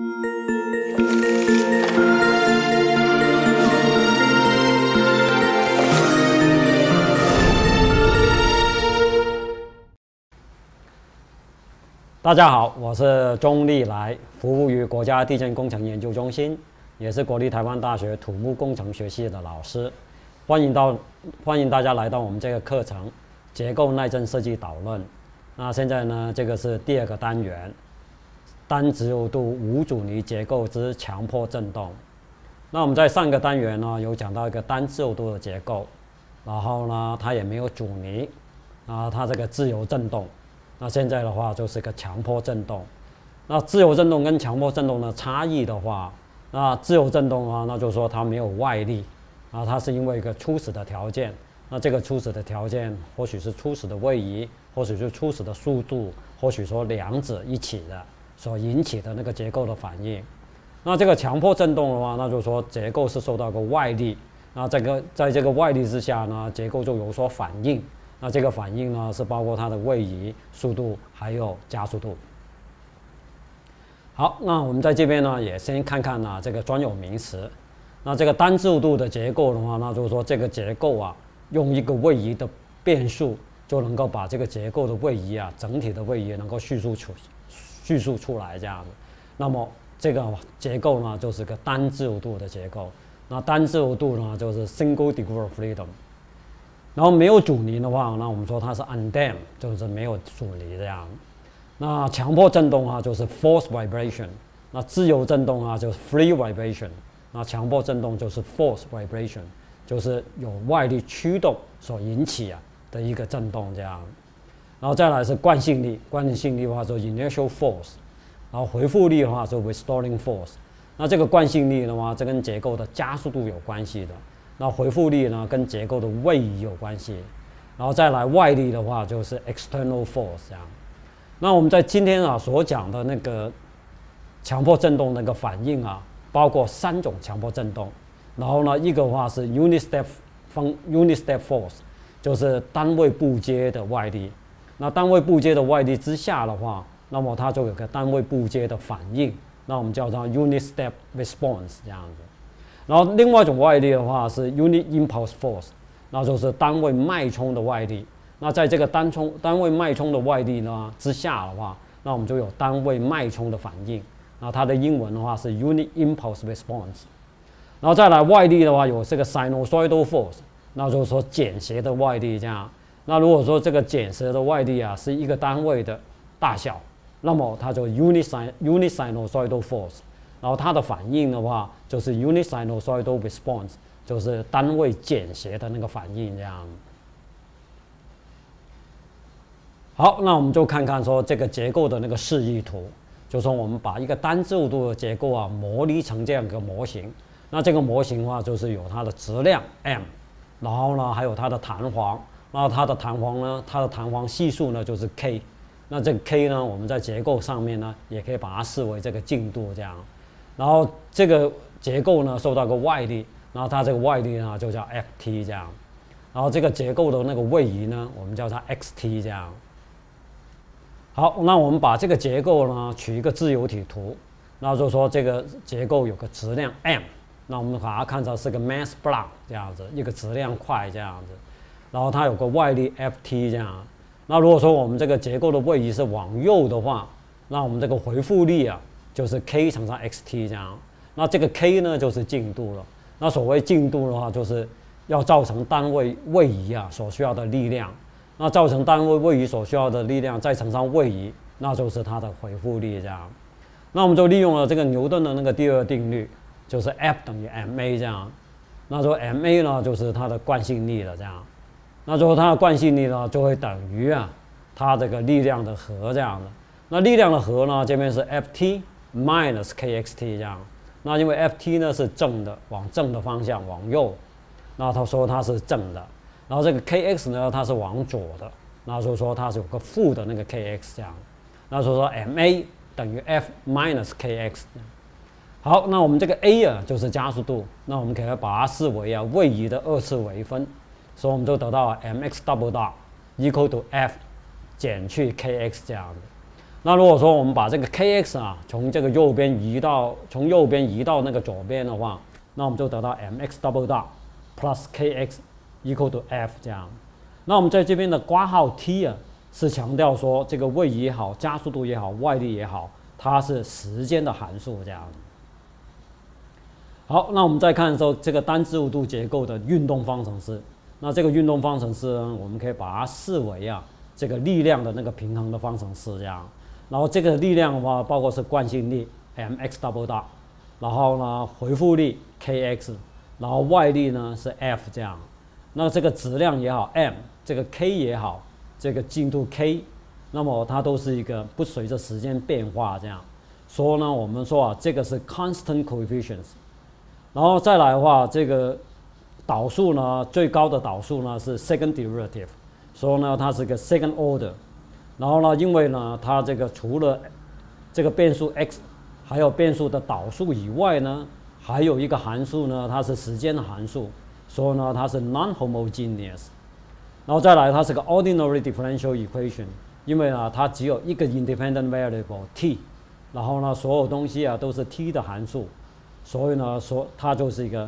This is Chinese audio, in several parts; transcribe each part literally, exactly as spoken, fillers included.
大家好，我是钟立来，服务于国家地震工程研究中心，也是国立台湾大学土木工程学系的老师。欢迎到欢迎大家来到我们这个课程结构耐震设计导论。那现在呢，这个是第二个单元，单自由度无阻尼结构之强迫振动。那我们在上个单元呢，有讲到一个单自由度的结构，然后呢，它也没有阻尼，啊，它这个自由振动。那现在的话就是个强迫振动。那自由振动跟强迫振动的差异的话，那自由振动的话，那就是说它没有外力，啊，它是因为一个初始的条件。那这个初始的条件或许是初始的位移，或许是初始的速度，或许说两者一起的所引起的那个结构的反应。那这个强迫振动的话，那就是说结构是受到个外力，那这个在这个外力之下呢，结构就有所反应。那这个反应呢，是包括它的位移、速度还有加速度。好，那我们在这边呢，也先看看呢这个专有名词。那这个单自由度的结构的话，那就是说这个结构啊，用一个位移的变数就能够把这个结构的位移啊，整体的位移能够叙述出叙述出来这样子。那么这个结构呢，就是个单自由度的结构。那单自由度呢，就是 single degree of freedom。然后没有阻尼的话，那我们说它是 undamped， 就是没有阻尼这样。那强迫振动啊，就是 force vibration。那自由振动啊，就是 free vibration。那强迫振动就是 force vibration， 就是有外力驱动所引起啊的一个振动这样。然后再来是惯性力，惯性力的话就 inertial force。然后回复力的话就 restoring force。那这个惯性力的话，这跟结构的加速度有关系的。那回复力呢，跟结构的位移有关系，然后再来外力的话，就是 external force 这样。那我们在今天啊所讲的那个强迫振动那个反应啊，包括三种强迫振动。然后呢，一个话是 unit step 方 unit step force， 就是单位步阶的外力。那单位步阶的外力之下的话，那么它就有个单位步阶的反应，那我们叫做 unit step response 这样子。然后另外一种外力的话是 unit impulse force， 那就是单位脉冲的外力。那在这个单冲单位脉冲的外力呢之下的话，那我们就有单位脉冲的反应。那它的英文的话是 unit impulse response。然后再来外力的话有这个 sinusoidal force， 那就是说剪斜的外力这样。那如果说这个剪斜的外力啊是一个单位的大小，那么它就 unit sin unit sinusoidal force。然后它的反应的话，就是 unit sinusoidal response， 就是单位剪斜的那个反应这样。好，那我们就看看说这个结构的那个示意图，就是说我们把一个单自由度的结构啊模拟成这样一个模型。那这个模型的话，就是有它的质量 m， 然后呢还有它的弹簧，然后它的弹簧呢，它的弹簧系数呢就是 k。那这个 k 呢，我们在结构上面呢，也可以把它视为这个进度这样。然后这个结构呢受到个外力，然后它这个外力呢就叫 Ft 这样，然后这个结构的那个位移呢，我们叫它 xt 这样。好，那我们把这个结构呢取一个自由体图，那就是说这个结构有个质量 m， 那我们把它看成是个 mass block 这样子，一个质量块这样子，然后它有个外力 Ft 这样。那如果说我们这个结构的位移是往右的话，那我们这个回复力啊就是 k 乘上 xt 这样。那这个 k 呢就是进度了。那所谓进度的话，就是要造成单位位移啊所需要的力量。那造成单位位移所需要的力量再乘上位移，那就是它的回复力这样。那我们就利用了这个牛顿的那个第二定律，就是 F 等于 ma 这样。那说 ma 呢就是它的惯性力了这样。那最后它的惯性力呢就会等于啊它这个力量的和这样的。那力量的和呢这边是 Ft minus kxt 这样。那因为 Ft 呢是正的，往正的方向往右，那他说它是正的。然后这个 kx 呢它是往左的，那就说它是有个负的那个 kx 这样。那所以说 ma 等于 F minus kx。好，那我们这个 a 啊就是加速度，那我们可以把它视为啊位移的二次微分，所以我们就得到 mx double dot equal to F 减去 kx 这样的。 那如果说我们把这个 kx 啊从这个右边移到从右边移到那个左边的话，那我们就得到 mx double dot plus kx equal to f 这样。那我们在这边的括号 t 啊，是强调说这个位移也好，加速度也好，外力也好，它是时间的函数这样。好，那我们再看说这个单自由度结构的运动方程式。那这个运动方程式呢，我们可以把它视为啊这个力量的那个平衡的方程式这样。然后这个力量的话，包括是惯性力 mx double dot， 然后呢回复力 kx， 然后外力呢是 f 这样。那这个质量也好 m， 这个 k 也好，这个进度 k， 那么它都是一个不随着时间变化这样。所以呢，我们说啊，这个是 constant coefficients。然后再来的话，这个导数呢，最高的导数呢是 second derivative， 所以呢它是个 second order。然后呢，因为呢它这个除了这个变数 x， 还有变数的导数以外呢，还有一个函数呢，它是时间的函数，所以呢它是 non-homogeneous。然后再来，它是个 ordinary differential equation， 因为呢它只有一个 independent variable t， 然后呢所有东西啊都是 t 的函数，所以呢说它就是一个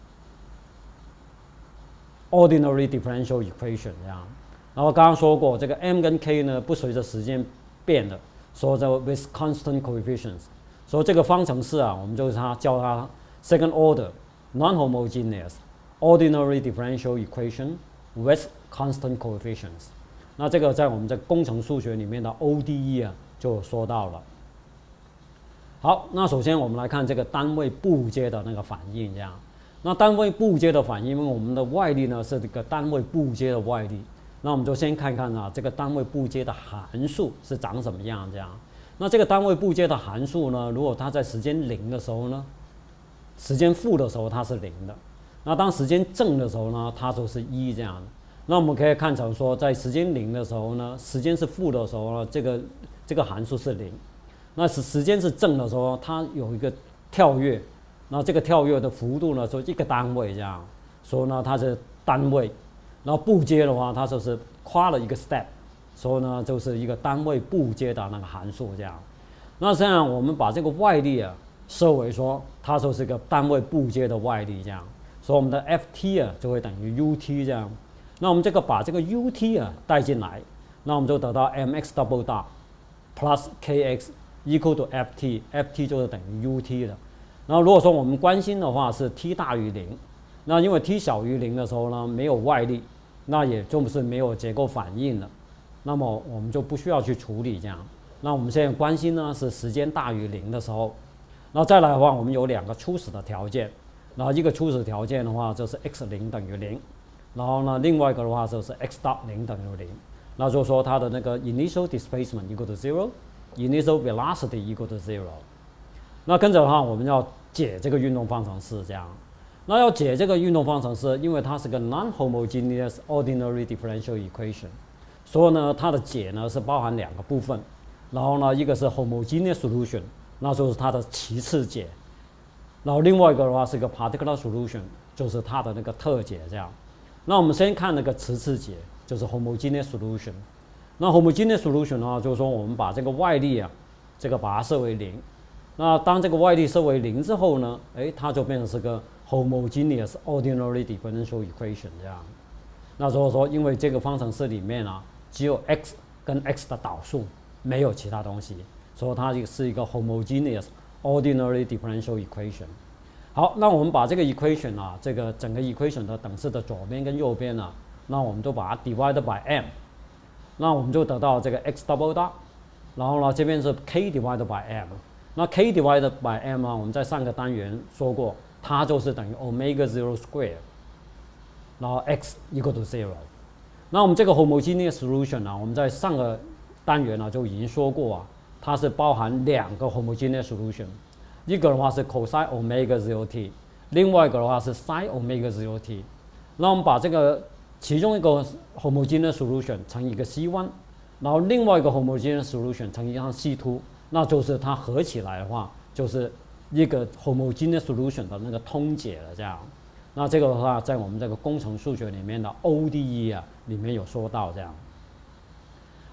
ordinary differential equation 这样。然后刚刚说过，这个 m 跟 k 呢不随着时间变的，所以叫 with constant coefficients。所以这个方程式啊，我们就是它叫它 second order non-homogeneous ordinary differential equation with constant coefficients。那这个在我们在工程数学里面的 O D E 啊就说到了。好，那首先我们来看这个单位步阶的那个反应这样。那单位步阶的反应，因为我们的外力呢是这个单位步阶的外力。那我们就先看看啊，这个单位步阶的函数是长什么样这样。那这个单位步阶的函数呢，如果它在时间零的时候呢，时间负的时候它是零的。那当时间正的时候呢，它就是一这样。那我们可以看成说，在时间零的时候呢，时间是负的时候呢，这个这个函数是零。那时时间是正的时候，它有一个跳跃，那这个跳跃的幅度呢，就一个单位这样，所以呢它是单位。然后步阶的话，它就是跨了一个 step， 所以呢就是一个单位步阶的那个函数这样。那这样我们把这个外力啊设为说它就是一个单位步阶的外力这样，所以我们的 Ft 啊就会等于 Ut 这样。那我们这个把这个 Ut 啊带进来，那我们就得到 mx double dot plus kx equal to Ft，Ft 就是等于 Ut 的。然后如果说我们关心的话是 t 大于零，那因为 t 小于零的时候呢没有外力。那也就是没有结构反应了，那么我们就不需要去处理这样。那我们现在关心呢是时间大于零的时候，然后再来的话，我们有两个初始的条件，然后一个初始条件的话就是 x 零等于零，然后呢另外一个的话就是 x dot 零等于零，那就是说它的那个 initial displacement equal to zero，initial velocity equal to zero。那跟着的话，我们要解这个运动方程式这样。那要解这个运动方程式，因为它是个 non-homogeneous ordinary differential equation， 所以呢，它的解呢是包含两个部分。然后呢，一个是 homogeneous solution， 那就是它的其次解。然后另外一个的话是一个 particular solution， 就是它的那个特解这样。那我们先看那个次次解，就是 homogeneous solution。那 homogeneous solution 的话，就是说我们把这个外力啊，这个把它设为零。那当这个外力设为零之后呢，哎，它就变成是个 homogeneous ordinary differential equation 这样。那所以说，因为这个方程式里面啊，只有 x 跟 x 的导数，没有其他东西，所以它是一个 homogeneous ordinary differential equation。好，那我们把这个 equation 啊，这个整个 equation 的等式的左边跟右边呢、啊，那我们都把它 divided by m， 那我们就得到这个 x double dot， 然后呢这边是 k divided by m。那 k divided by m 啊，我们在上个单元说过，它就是等于 omega zero square， 然后 x equal to zero。那我们这个 homogeneous solution 啊，我们在上个单元呢、啊、就已经说过啊，它是包含两个 homogeneous solution， 一个的话是 cosine omega zero t， 另外一个的话是 sin omega zero t。那我们把这个其中一个 homogeneous solution 乘以一个 c 一， 然后另外一个 homogeneous solution 乘以上 c 二。那就是它合起来的话，就是一个 homogeneous solution 的那个通解了这样。那这个的话，在我们这个工程数学里面的 O D E 啊里面有说到这样。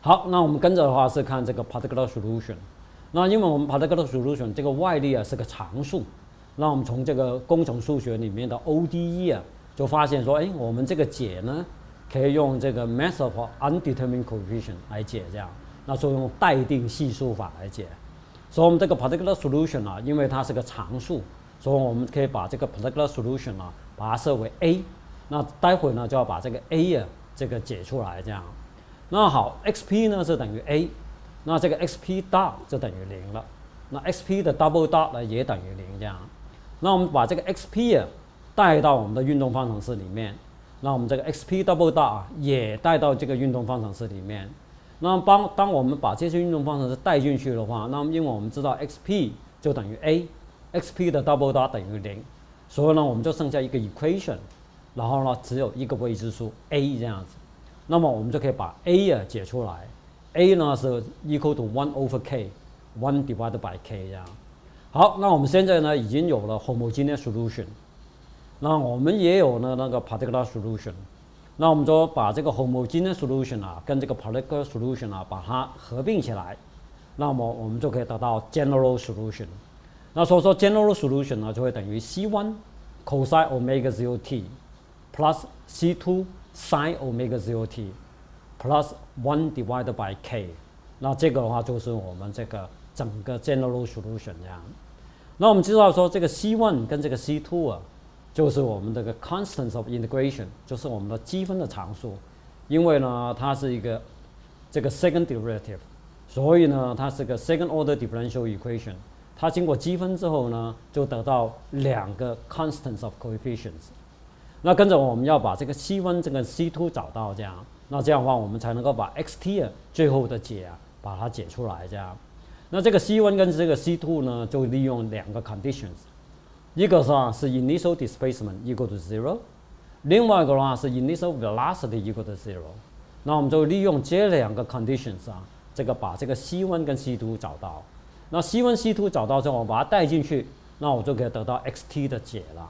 好，那我们跟着的话是看这个 particular solution。那因为我们 particular solution 这个 y 力啊是个常数，那我们从这个工程数学里面的 O D E 啊，就发现说，哎，我们这个解呢，可以用这个 method of undetermined coefficient 来解，这样，那就用待定系数法来解。所以我们这个 particular solution 啊，因为它是个常数，所以我们可以把这个 particular solution 啊，把它设为 a。那待会呢就要把这个 a 啊这个解出来，这样。那好 ，xp 呢是等于 a， 那这个 xp dot 就等于零了。那 xp 的 double dot 呢也等于零，这样。那我们把这个 xp 啊带到我们的运动方程式里面，那我们这个 xp double dot 啊也带到这个运动方程式里面。那当当我们把这些运动方程式带进去的话，那么因为我们知道 xp 就等于 a，xp 的 double dot 等于零，所以呢我们就剩下一个 equation， 然后呢只有一个未知数 a 这样子。那么我们就可以把 a 啊解出来 ，a 呢是 equal to one over k，one divided by k 这样。好，那我们现在呢已经有了 homogeneous solution， 那我们也有了那个 particular solution， 那我们就把这个 homogeneous solution 啊跟这个 particular solution 啊把它合并起来，那么我们就可以得到 general solution。那所以说 general solution 呢就会等于 c one cosine omega zero t plus c two sin omega zero t plus one divided by k， 那这个的话就是我们这个整个 general solution 这样。那我们知道说这个 c one 跟这个 c two 啊，就是我们这个 constants of integration， 就是我们的积分的常数。因为呢它是一个这个 second derivative， 所以呢它是个 second order differential equation。它经过积分之后呢，就得到两个 constants of coefficients。那跟着我们要把这个 c one 这个 c two 找到，这样，那这样的话我们才能够把 xt 啊最后的解啊把它解出来，这样。那这个 c one 跟这个 c two 呢，就利用两个 conditions， 一个是啊是 initial displacement equal to zero， 另外一个的话是 initial velocity equal to zero。那我们就利用这两个 conditions 啊，这个把这个 c one 跟 c two 找到。那 c one c two 找到之后，我把它带进去，那我就可以得到 xt 的解了。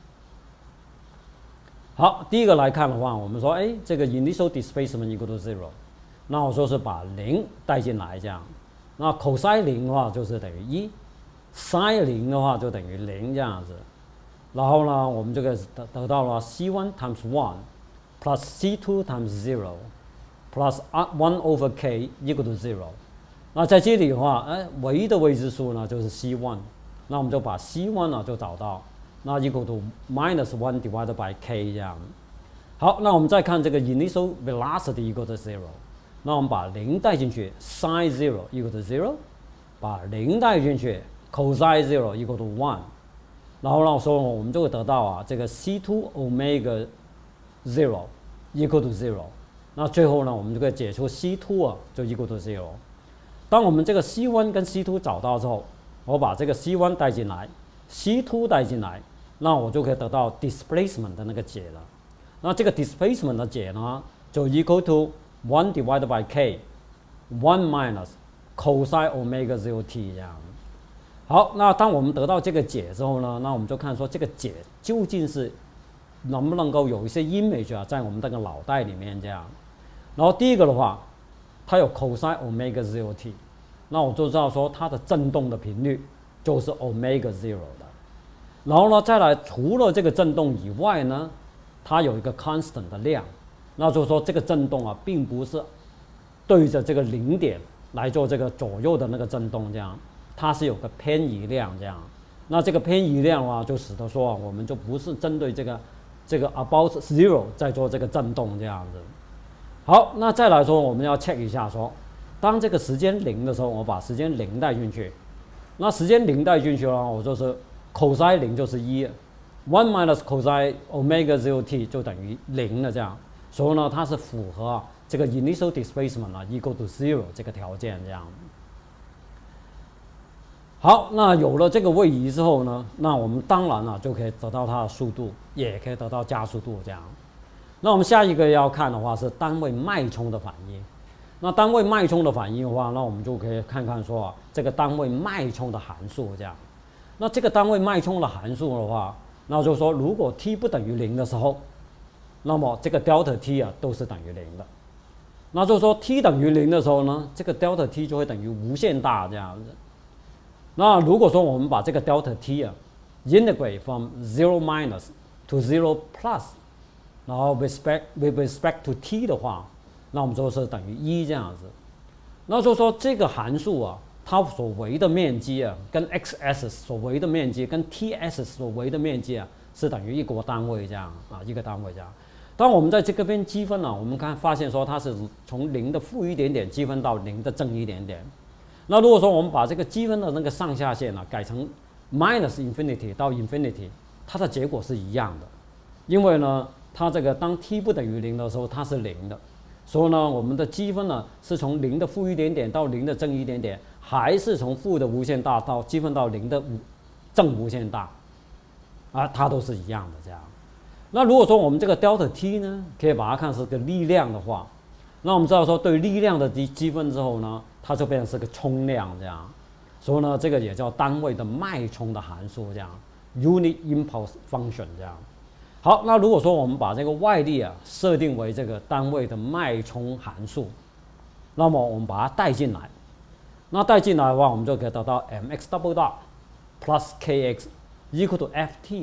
好，第一个来看的话，我们说，哎，这个 initial displacement equal to zero， 那我说是把零带进来，这样。那 cos 零的话就是等于一 ，sin 零的话就等于零这样子。然后呢，我们就可以得得到了 c one times one plus c two times zero plus one over k equal to zero。那在这里的话，哎，唯一的未知数呢就是 c one， 那我们就把 c one 呢就找到。那 equal to minus one divided by k 这样。好，那我们再看这个 initial velocity equal to zero， 那我们把零带进去 sin zero equal to zero， 把零带进去 cos zero equal to one， 然后呢，所以我们就会得到啊这个 c two omega zero equal to zero。那最后呢，我们就可以解出 c two 啊就 equal to zero。当我们这个 c one 跟 c two 找到之后，我把这个 c one 带进来 ，c two 带进来。那我就可以得到 displacement 的那个解了。那这个 displacement 的解呢，就 equal to one divided by k， one minus cosine omega zero t 这样。好，那当我们得到这个解之后呢，那我们就看说这个解究竟是能不能够有一些 image 啊，在我们这个脑袋里面这样。然后第一个的话，它有 cosine omega zero t， 那我就知道说它的振动的频率就是 omega zero 的。然后呢，再来除了这个振动以外呢，它有一个 constant 的量，那就是说这个振动啊，并不是对着这个零点来做这个左右的那个振动，这样，它是有个偏移量这样。那这个偏移量啊，就使得说啊，我们就不是针对这个这个 about zero 在做这个振动这样子。好，那再来说，我们要 check 一下说，当这个时间零的时候，我把时间零带进去，那时间零带进去了，我就是。cos 零就是一 ，one minus cos omega zero t 就等于零了，这样，所以呢，它是符合、啊、这个 initial displacement 啊 equal to zero 这个条件，这样。好，那有了这个位移之后呢，那我们当然了、啊、就可以得到它的速度，也可以得到加速度，这样。那我们下一个要看的话是单位脉冲的反应。那单位脉冲的反应的话，那我们就可以看看说啊，这个单位脉冲的函数这样。那这个单位脉冲的函数的话，那就是说，如果 t 不等于零的时候，那么这个 delta t 啊都是等于零的。 那就是说 t 等于零的时候呢，这个 delta t 就会等于无限大这样子。那如果说我们把这个 delta t 啊 integrate from zero minus to zero plus， 然后 respect with respect to t 的话，那我们就是等于一这样子。那就是说这个函数啊，它所围的面积啊，跟 x_s 所围的面积跟 t_s 所围的面积啊，是等于一个单位这样啊，一个单位这样。当我们在这个边积分呢、啊，我们看发现说它是从零的负一点点积分到零的正一点点。那如果说我们把这个积分的那个上下限呢、啊、改成 minus infinity 到 infinity， 它的结果是一样的，因为呢，它这个当 t 不等于零的时候，它是零的，所以呢，我们的积分呢是从零的负一点点到零的正一点点，还是从负的无限大到积分到零的正无限大，啊，它都是一样的这样。那如果说我们这个 delta t 呢，可以把它看是个力量的话，那我们知道说对力量的积积分之后呢，它就变成是个冲量这样，所以呢，这个也叫单位的脉冲的函数这样 ，unit impulse function 这样。好，那如果说我们把这个外力啊设定为这个单位的脉冲函数，那么我们把它带进来，那带进来的话，我们就可以得到 mx double dot plus kx equal to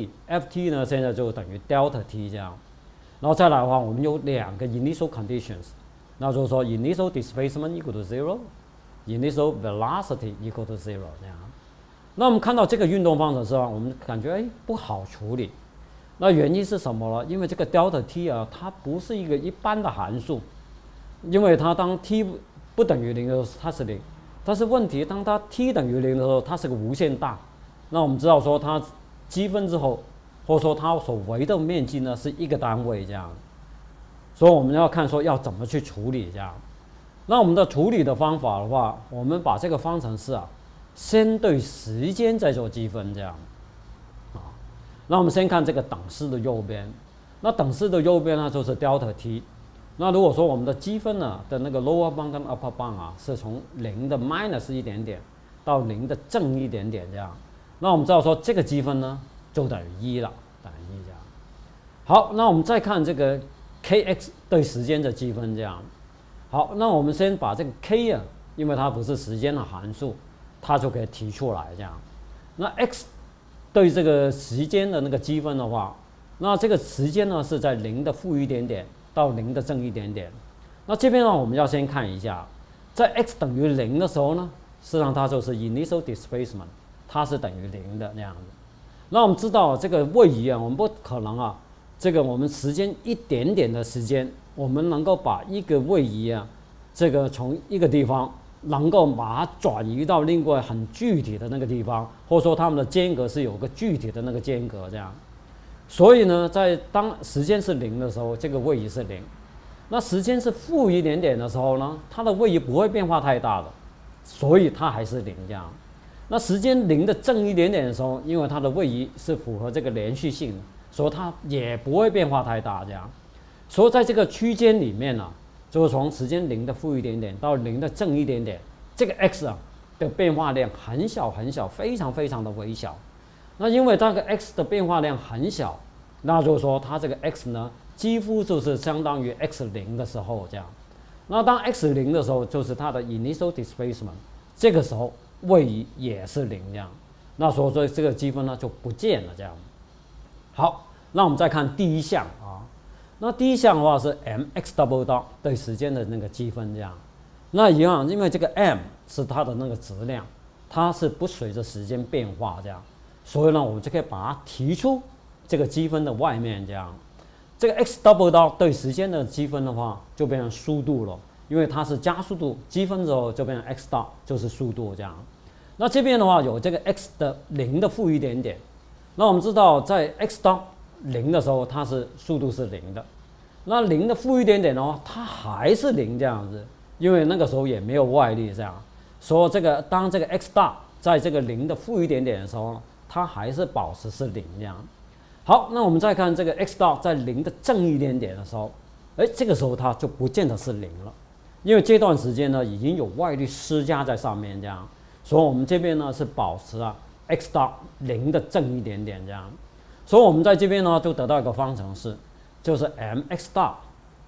ft，ft 呢现在就等于 delta t 这样，然后再来的话，我们有两个 initial conditions， 那就是说 initial displacement equal to zero，initial velocity equal to zero 这样。那我们看到这个运动方程式啊，我们感觉哎不好处理。那原因是什么呢？因为这个 delta t 啊，它不是一个一般的函数，因为它当 t 不等于零的时候它是零，但是问题当它 t 等于零的时候，它是个无限大。那我们知道说它积分之后，或者说它所围的面积呢是一个单位这样，所以我们要看说要怎么去处理这样。那我们的处理的方法的话，我们把这个方程式啊，先对时间再做积分这样。那我们先看这个等式的右边，那等式的右边呢就是 delta t。那如果说我们的积分呢的那个 lower bound 跟 upper bound 啊，是从零的 minus 一点点到零的正一点点这样，那我们知道说这个积分呢就等于一了，等于一这样。好，那我们再看这个 kx 对时间的积分这样。好，那我们先把这个 k 啊，因为它不是时间的函数，它就可以提出来这样。那 x对这个时间的那个积分的话，那这个时间呢是在零的负一点点到零的正一点点。那这边呢，我们要先看一下，在 x 等于零的时候呢，实际上它就是 initial displacement， 它是等于零的那样子。那我们知道这个位移啊，我们不可能啊，这个我们时间一点点的时间，我们能够把一个位移啊，这个从一个地方能够把它转移到另外很具体的那个地方，或者说它们的间隔是有个具体的那个间隔这样。所以呢，在当时间是零的时候，这个位移是零；那时间是负一点点的时候呢，它的位移不会变化太大的，所以它还是零这样。那时间零的正一点点的时候，因为它的位移是符合这个连续性的，所以它也不会变化太大这样。所以在这个区间里面呢、啊，就是从时间零的负一点点到零的正一点点，这个 x 啊的变化量很小很小，非常非常的微小。那因为这个 x 的变化量很小，那就是说它这个 x 呢，几乎就是相当于 x 零的时候这样。那当 x 零的时候，就是它的 initial displacement， 这个时候位移也是零这样。那所以说这个积分呢就不见了这样。好，那我们再看第一项啊。那第一项的话是 mx double dot 对时间的那个积分这样。那一样，因为这个 m 是它的那个质量，它是不随着时间变化这样，所以呢，我们就可以把它提出这个积分的外面这样。这个 x double dot 对时间的积分的话，就变成速度了，因为它是加速度，积分之后就变成 x dot 就是速度这样。那这边的话有这个 x 的零的负一点点，那我们知道在 x dot 零的时候，它是速度是零的，那零的负一点点的话，它还是零这样子，因为那个时候也没有外力这样，所以这个当这个 x dot 在这个零的负一点点的时候，它还是保持是零这样。好，那我们再看这个 x dot 在零的正一点点的时候，哎，这个时候它就不见得是零了，因为这段时间呢已经有外力施加在上面这样，所以我们这边呢是保持啊 x dot 零的正一点点这样。所以我们在这边呢就得到一个方程式，就是 mx dot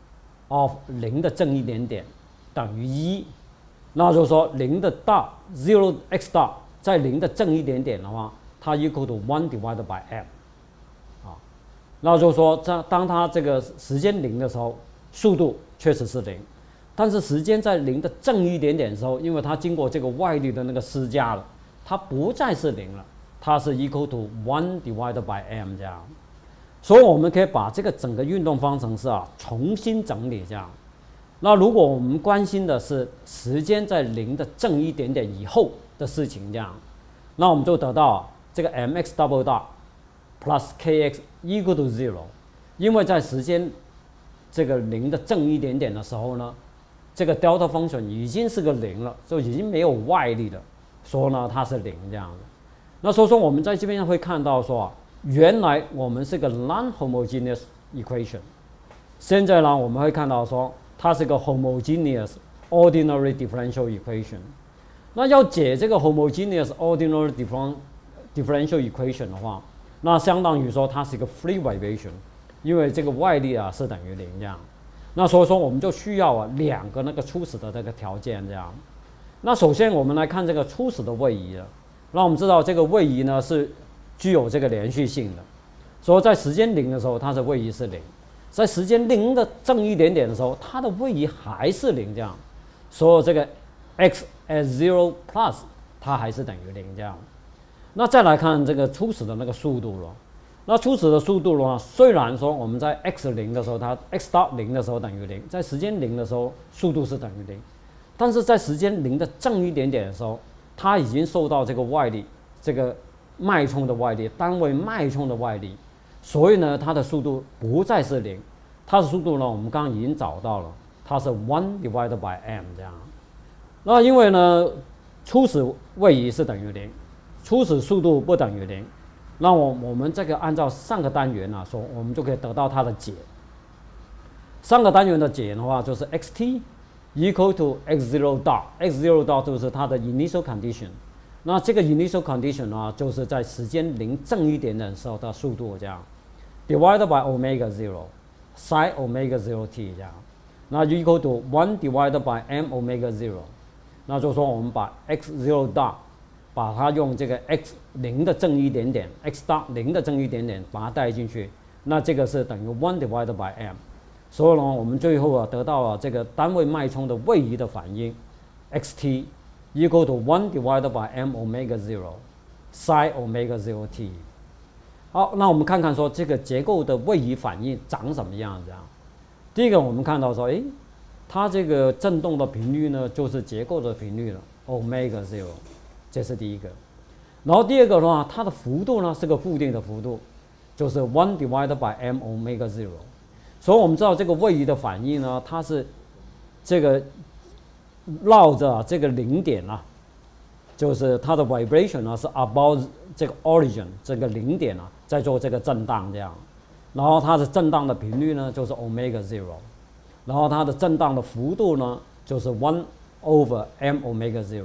of 零的正一点点等于一，那就是说零的大 zero x 大在零的正一点点的话，它 equal to one divided by m， 啊，那就是说在当它这个时间零的时候，速度确实是零，但是时间在零的正一点点的时候，因为它经过这个外力的那个施加了，它不再是零了，它是 equal to one divided by m 这样。所以我们可以把这个整个运动方程式啊重新整理这样。那如果我们关心的是时间在零的正一点点以后的事情这样，那我们就得到这个 mx double dot plus kx equal to zero， 因为在时间这个零的正一点点的时候呢，这个 delta function 已经是个零了，就已经没有外力了，所以呢它是零这样的。那所以说我们在这边会看到说啊，原来我们是个 non-homogeneous equation， 现在呢我们会看到说它是个 homogeneous ordinary differential equation。那要解这个 homogeneous ordinary differential equation 的话，那相当于说它是一个 free vibration， 因为这个外力啊是等于零这样。那所以说我们就需要啊两个那个初始的这个条件这样。那首先我们来看这个初始的位移了。那我们知道这个位移呢是具有这个连续性的，所以在时间零的时候它的位移是零，在时间零的正一点点的时候它的位移还是零这样，所以这个 x at zero plus 它还是等于零这样。那再来看这个初始的那个速度了。那初始的速度的话，虽然说我们在 x 零的时候它 x dot 零的时候等于零，在时间零的时候速度是等于零，但是在时间零的正一点点的时候，它已经受到这个外力，这个脉冲的外力，单位脉冲的外力，所以呢，它的速度不再是零，它的速度呢，我们刚刚已经找到了，它是 one divided by m 这样。那因为呢，初始位移是等于零，初始速度不等于零，那我我们这个按照上个单元啊说，我们就可以得到它的解。上个单元的解的话，就是 xt equal to x zero dot x zero dot 就是它的 initial condition。那这个 initial condition 呢，就是在时间零正一点点的时候的速度这样 ，divided by omega zero sin omega zero t 这样，那 equal to one divided by m omega zero。那就是说我们把 x zero dot 把它用这个 x 零的正一点点 x dot 零的正一点点把它带进去，那这个是等于 one divided by m。所以呢，我们最后啊得到了这个单位脉冲的位移的反应 xt equal to one divided by m omega zero sin omega zero t。好，那我们看看说这个结构的位移反应长什么样子啊？第一个我们看到说，诶，它这个振动的频率呢，就是结构的频率了 omega zero， 这是第一个。然后第二个的话，它的幅度呢是个固定的幅度，就是 one divided by m omega zero。所以我们知道这个位移的反应呢，它是这个绕着这个零点啊，就是它的 vibration 呢是 about 这个 origin 这个零点啊，在做这个震荡这样，然后它的震荡的频率呢就是 omega zero， 然后它的震荡的幅度呢就是 one over m omega zero。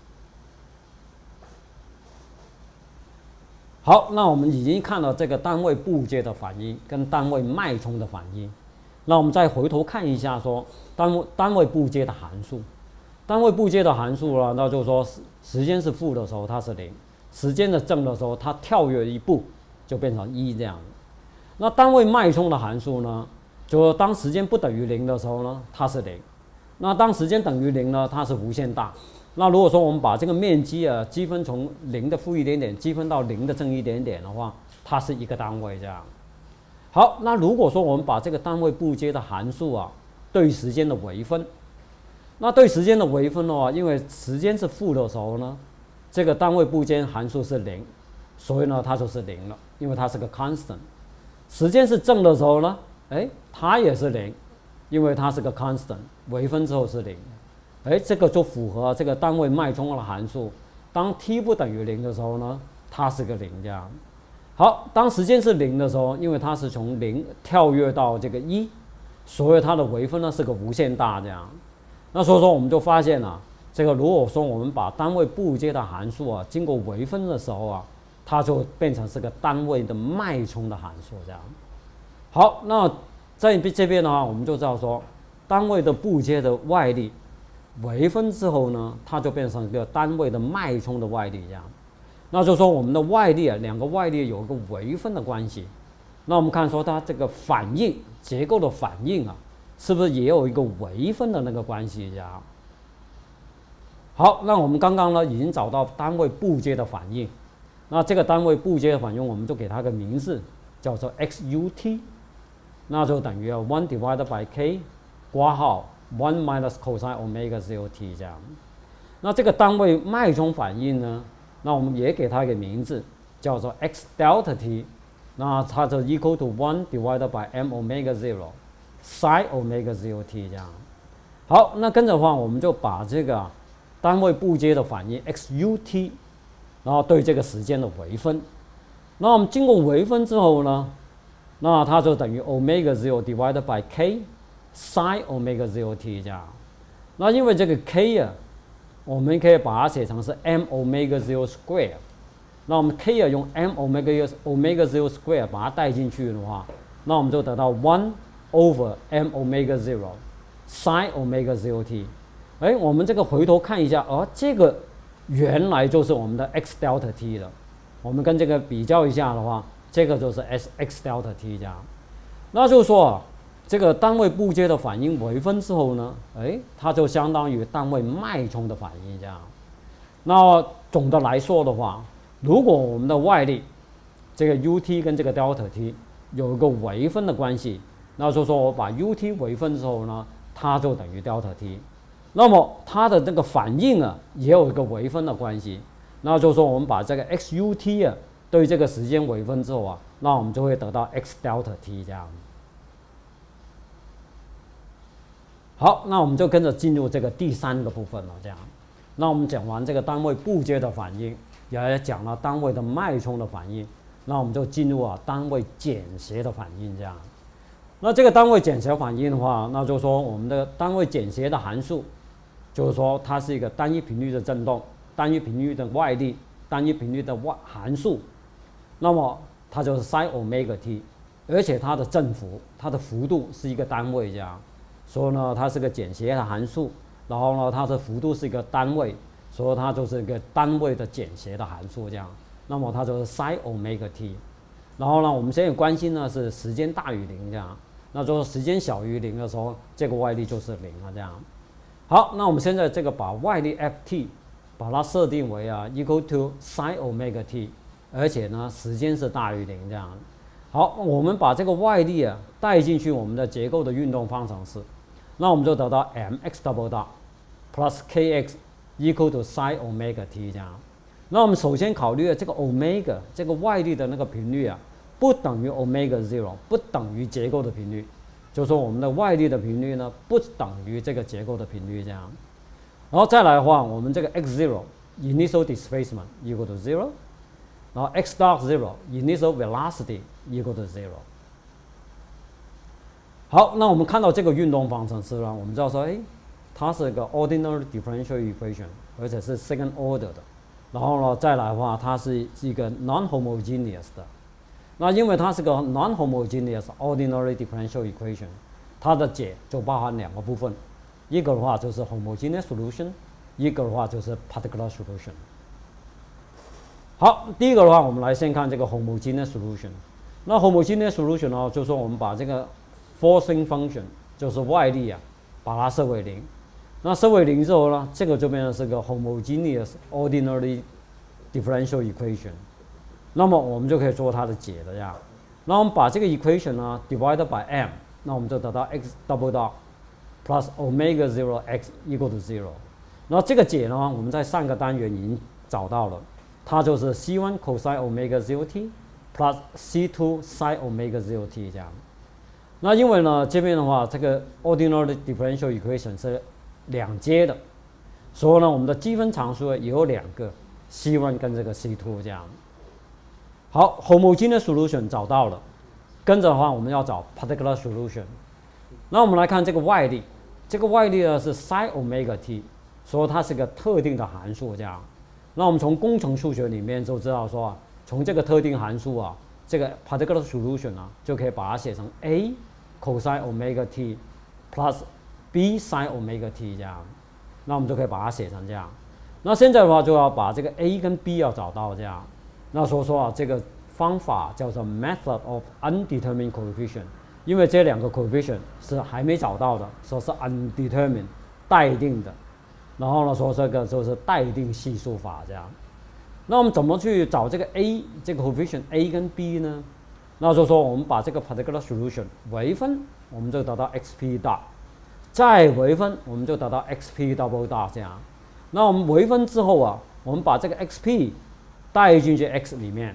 好，那我们已经看到这个单位步阶的反应跟单位脉冲的反应，那我们再回头看一下说单位单位步阶的函数。单位步阶的函数呢，那就是说时间是负的时候它是零，时间的正的时候它跳跃一步就变成一这样。那单位脉冲的函数呢，就是当时间不等于零的时候呢，它是零；那当时间等于零呢，它是无限大。那如果说我们把这个面积啊积分从零的负一点点积分到零的正一点点的话，它是一个单位这样。好，那如果说我们把这个单位步阶的函数啊对时间的微分，那对时间的微分的话，因为时间是负的时候呢，这个单位步阶函数是零，所以呢它就是零了，因为它是个 constant。时间是正的时候呢，哎，它也是零，因为它是个 constant， 微分之后是零。哎，这个就符合这个单位脉冲的函数。当 t 不等于零的时候呢，它是个零这样。好，当时间是零的时候，因为它是从零跳跃到这个一，所以它的微分呢是个无限大这样。那所以说我们就发现啊，这个如果说我们把单位步阶的函数啊经过微分的时候啊，它就变成是个单位的脉冲的函数这样。好，那在这边的话，我们就知道说， 单位的布阶的外力微分之后呢，它就变成一个单位的脉冲的外力这样。那就说我们的外力啊，两个外力有一个微分的关系。那我们看说它这个反应结构的反应啊，是不是也有一个微分的那个关系这样？好，那我们刚刚呢已经找到单位布阶的反应，那这个单位布阶的反应我们就给它个名字，叫做 X U T， 那就等于 one divided by k 括号 one minus cosine omega zero t 这样。那这个单位脉冲反应呢，那我们也给它一个名字，叫做 X delta t， 那它就 equal to one divided by m omega zero sin omega zero t 这样。好，那跟着的话我们就把这个单位布阶的反应 X U T， 然后对这个时间的微分。那我们经过微分之后呢，那它就等于 omega zero divided by k sin omega zero t 这样。那因为这个 k 啊，我们可以把它写成是 m omega zero square。那我们 k 啊用 m omega omega zero square 把它带进去的话，那我们就得到 one over m omega zero sin omega zero t。哎，我们这个回头看一下，哦，这个原来就是我们的 x delta t 了。我们跟这个比较一下的话，这个就是 s x delta t 这样。那就是说啊，这个单位布阶的反应微分之后呢，哎，它就相当于单位脉冲的反应这样。那总的来说的话，如果我们的外力这个 U T 跟这个 delta t 有一个微分的关系，那就是说我把 U T 微分之后呢，它就等于 delta t。那么它的那个反应啊，也有一个微分的关系。那就是说我们把这个 X U T 啊对这个时间微分之后啊，那我们就会得到 X delta t 这样。好，那我们就跟着进入这个第三个部分了。这样，那我们讲完这个单位布阶的反应，也讲了单位的脉冲的反应，那我们就进入啊单位简谐的反应这样。那这个单位简谐反应的话，那就是说我们的单位简谐的函数，就是说它是一个单一频率的振动、单一频率的外力、单一频率的外函数，那么它就是 sin omega t， 而且它的振幅、它的幅度是一个单位这样，所以呢它是个简谐的函数，然后呢它的幅度是一个单位，所以它就是一个单位的简谐的函数这样，那么它就是 sin omega t， 然后呢我们现在关心呢是时间大于零这样，那就是时间小于零的时候，这个外力就是零了这样。好，那我们现在这个把外力 Ft 把它设定为啊 equal to sin omega t， 而且呢时间是大于零这样。好，我们把这个外力啊带进去我们的结构的运动方程式，那我们就得到 mx double dot plus kx equal to sin omega t 这样。那我们首先考虑这个 omega 这个外力的那个频率啊，不等于 omega zero， 不等于结构的频率。就是说我们的外力的频率呢，不等于这个结构的频率这样。然后再来的话，我们这个 x zero initial displacement equal to zero， 然后 x dot zero initial velocity equal to zero。好，那我们看到这个运动方程式呢，我们知道说，哎，它是一个 ordinary differential equation， 而且是 second order 的。然后呢，再来的话，它是一个 non-homogeneous 的。那因为它是个 non-homogeneous ordinary differential equation， 它的解就包含两个部分，一个的话就是 homogeneous solution， 一个的话就是 particular solution。好，第一个的话，我们来先看这个 homogeneous solution。那 homogeneous solution 呢，就是说我们把这个 forcing function 就是外力啊，把它设为零。那设为零之后呢，这个就变成是个 homogeneous ordinary differential equation。那么我们就可以做它的解了呀。那我们把这个 equation 呢 divided by m， 那我们就得到 x double dot plus omega zero x equal to zero。然后这个解呢，我们在上个单元已经找到了，它就是 c one cosine omega zero t plus c two sin omega zero t 这样。那因为呢这边的话，这个 ordinary differential equation 是两阶的，所以呢我们的积分常数也有两个 c one 跟这个 c two 这样。好 ，homogeneous solution 找到了，跟着的话我们要找 particular solution。那我们来看这个外力，这个外力呢是 sin omega t， 所以它是个特定的函数这样。那我们从工程数学里面就知道说啊，从这个特定函数啊，这个 particular solution 啊，就可以把它写成 a cosine omega t plus b sin omega t 这样，那我们就可以把它写成这样。那现在的话就要把这个 a 跟 b 要找到这样。那所以说啊，这个方法叫做 method of undetermined coefficient， 因为这两个 coefficient 是还没找到的，说是 undetermined 待定的。然后呢，说这个就是待定系数法这样。那我们怎么去找这个 a 这个 coefficient a 跟 b 呢？那就说我们把这个 particular solution 微分，我们就得到 xp dot， 再微分我们就得到 xp double dot 这样。那我们微分之后啊，我们把这个 xp 带进去 x 里面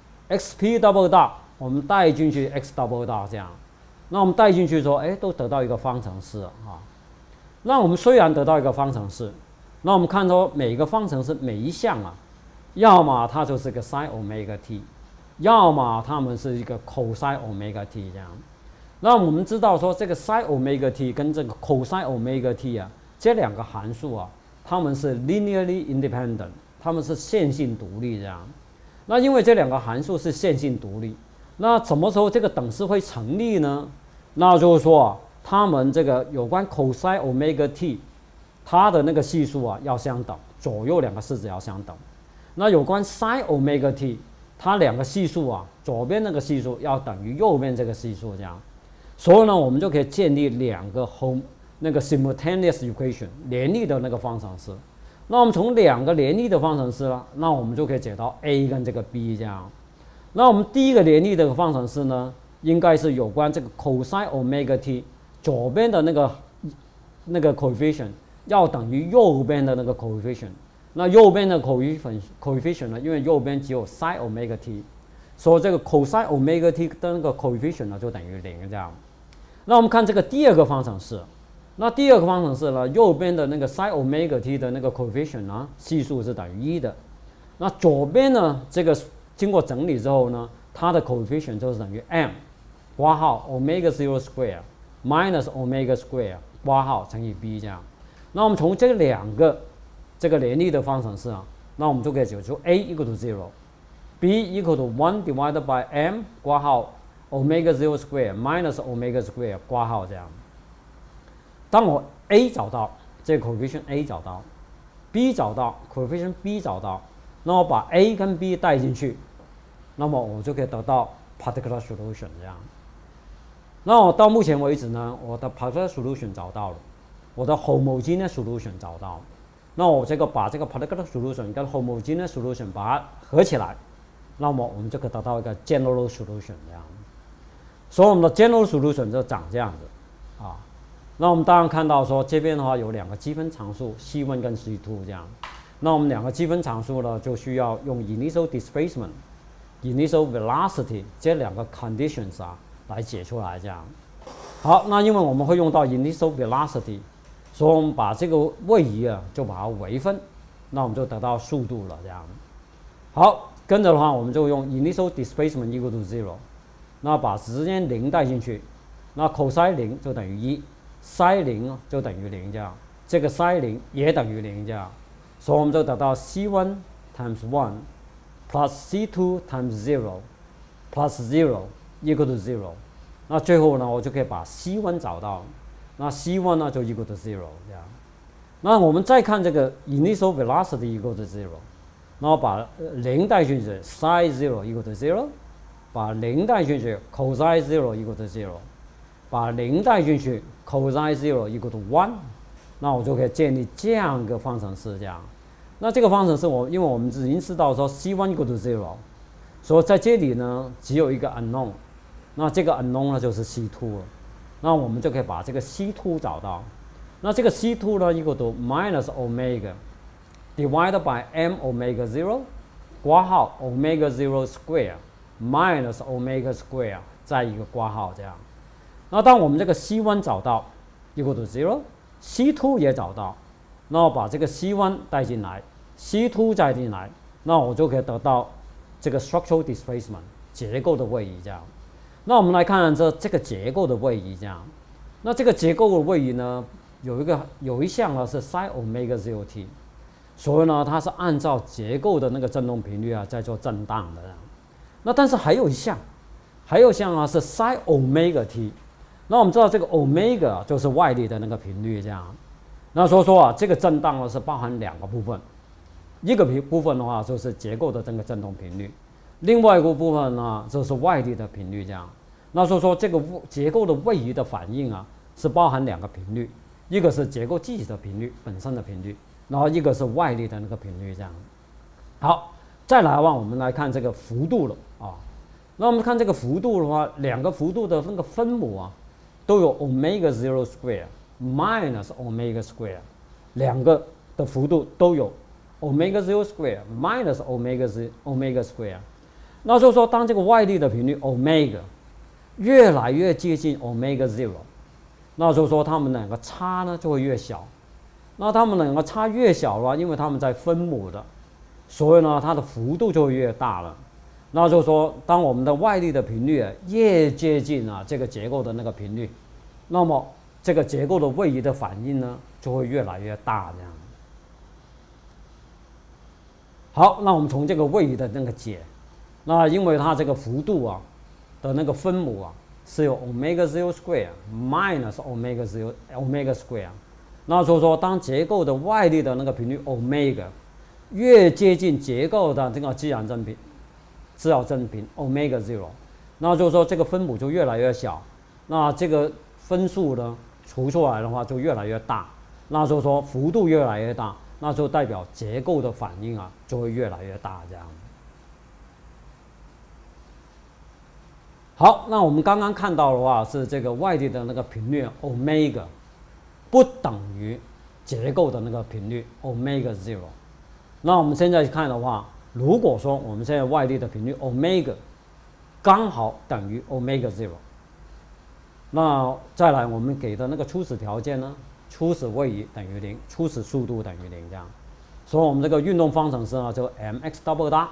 ，xp double dot 我们带进去 x double dot 这样。那我们带进去之后，哎，都得到一个方程式啊。那我们虽然得到一个方程式，那我们看到每一个方程式每一项啊，要么它就是个 sin omega t， 要么它们是一个 cosine omega t 这样。那我们知道说这个 sin omega t 跟这个 cosine omega t 啊，这两个函数啊，它们是 linearly independent， 它们是线性独立这样。那因为这两个函数是线性独立，那什么时候这个等式会成立呢？那就是说啊，它们这个有关 cosine omega t， 它的那个系数啊要相等，左右两个式子要相等。那有关 sin omega t， 它两个系数啊，左边那个系数要等于右边这个系数这样。所以呢，我们就可以建立两个 home 那个 simultaneous equation 联立的那个方程式。那我们从两个联立的方程式了，那我们就可以解到 a 跟这个 b 这样。那我们第一个联立的方程式呢，应该是有关这个 cosine omega t 左边的那个那个 coefficient 要等于右边的那个 coefficient。那右边的 coefficient coefficient 呢，因为右边只有 sin omega t， 所以这个 cosine omega t 的那个 coefficient 呢就等于零这样。那我们看这个第二个方程式，那第二个方程式呢，右边的那个 sin omega t 的那个 coefficient 呢，系数是等于一的。那左边呢，这个经过整理之后呢，它的 coefficient 就是等于 m 括号 omega zero square minus omega square 括号乘以 b 这样。那我们从这两个这个联立的方程式啊，那我们就可以解出 a equal to zero，b equal to one divided by m 括号 omega zero square minus omega square 括号这样。当我 a 找到，这个 coefficient a 找到 ，b 找到 coefficient b 找到，那我把 a 跟 b 带进去，那么我就可以得到 particular solution 这样。那我到目前为止呢，我的 particular solution 找到了，我的 homogeneous solution 找到了。那我这个把这个 particular solution 跟 homogeneous solution 把它合起来，那么我们就可以得到一个 general solution 这样。所以我们的 general solution 就长这样子啊。那我们当然看到说这边的话有两个积分常数 c 一 跟 c 二 这样。那我们两个积分常数呢，就需要用 initial displacement、initial velocity 这两个 conditions 啊来解出来这样。好，那因为我们会用到 initial velocity， 所以我们把这个位移啊就把它微分，那我们就得到速度了这样。好，跟着的话我们就用 initial displacement equal to zero， 那把时间零带进去，那 cos 零就等于一。sin 零就等于零这样，这个 sin 零也等于零这样，所以我们就得到 c 一 times one plus c 二 times zero plus zero equal to zero。那最后呢，我就可以把 c 一 找到，那 c 一 呢就 equal to zero 这样。那我们再看这个 initial velocity equal to zero， 然后把零带进去 sin zero equal to zero， 把零带进去 cos zero equal to zero。把零带进去 ，cos zero equal to one， 那我就可以建立这样一个方程式这样。那这个方程式我因为我们已经知道说 c 一 equal to zero， 所以在这里呢只有一个 unknown， 那这个 unknown 呢就是 c 二， 那我们就可以把这个 c 二找到。那这个 c 二呢 equal to minus omega divided by m omega zero 括号 omega zero square minus omega square 再一个括号这样。那当我们这个 c 一 找到 equal to zero，c 二 也找到，那我把这个 c 一 带进来 ，c 二 带进来，那我就可以得到这个 structural displacement 结构的位移这样。那我们来看看这这个结构的位移这样。那这个结构的位移呢，有一个有一项呢是 sin omega zero t， 所以呢它是按照结构的那个振动频率啊在做震荡的这样。那但是还有一项，还有一项啊是 sin omega t。 那我们知道这个 omega 就是外力的那个频率，这样。那所以说啊，这个震荡呢是包含两个部分，一个部分的话就是结构的这个振动频率，另外一个部分呢就是外力的频率，这样。那所以说这个结构的位移的反应啊是包含两个频率，一个是结构自己的频率本身的频率，然后一个是外力的那个频率，这样。好，再来的话，我们来看这个幅度了啊。那我们看这个幅度的话，两个幅度的那个分母啊，都有 omega zero square minus omega square， 两个的幅度都有 omega zero square minus omega z omega square。那就是说，当这个外力的频率 omega 越来越接近 omega zero， 那就是说它们两个差呢就会越小。那它们两个差越小的话，因为它们在分母的，所以呢它的幅度就会越大了。那就是说，当我们的外力的频率啊越接近啊这个结构的那个频率，那么这个结构的位移的反应呢就会越来越大，这样。好，那我们从这个位移的那个解，那因为它这个幅度啊的那个分母啊是有 omega zero square minus omega zero omega square， 那所以说当结构的外力的那个频率 omega 越接近结构的这个自然振频。自然振频 omega zero， 那就是说这个分母就越来越小，那这个分数呢除出来的话就越来越大，那就是说幅度越来越大，那就代表结构的反应啊就会越来越大，这样。好，那我们刚刚看到的话是这个外力的那个频率 omega 不等于结构的那个频率 omega zero， 那我们现在看的话。如果说我们现在外力的频率 omega 刚好等于 omega zero， 那再来我们给的那个初始条件呢，初始位移等于零，初始速度等于零，这样。所以我们这个运动方程式呢，就 mx double dot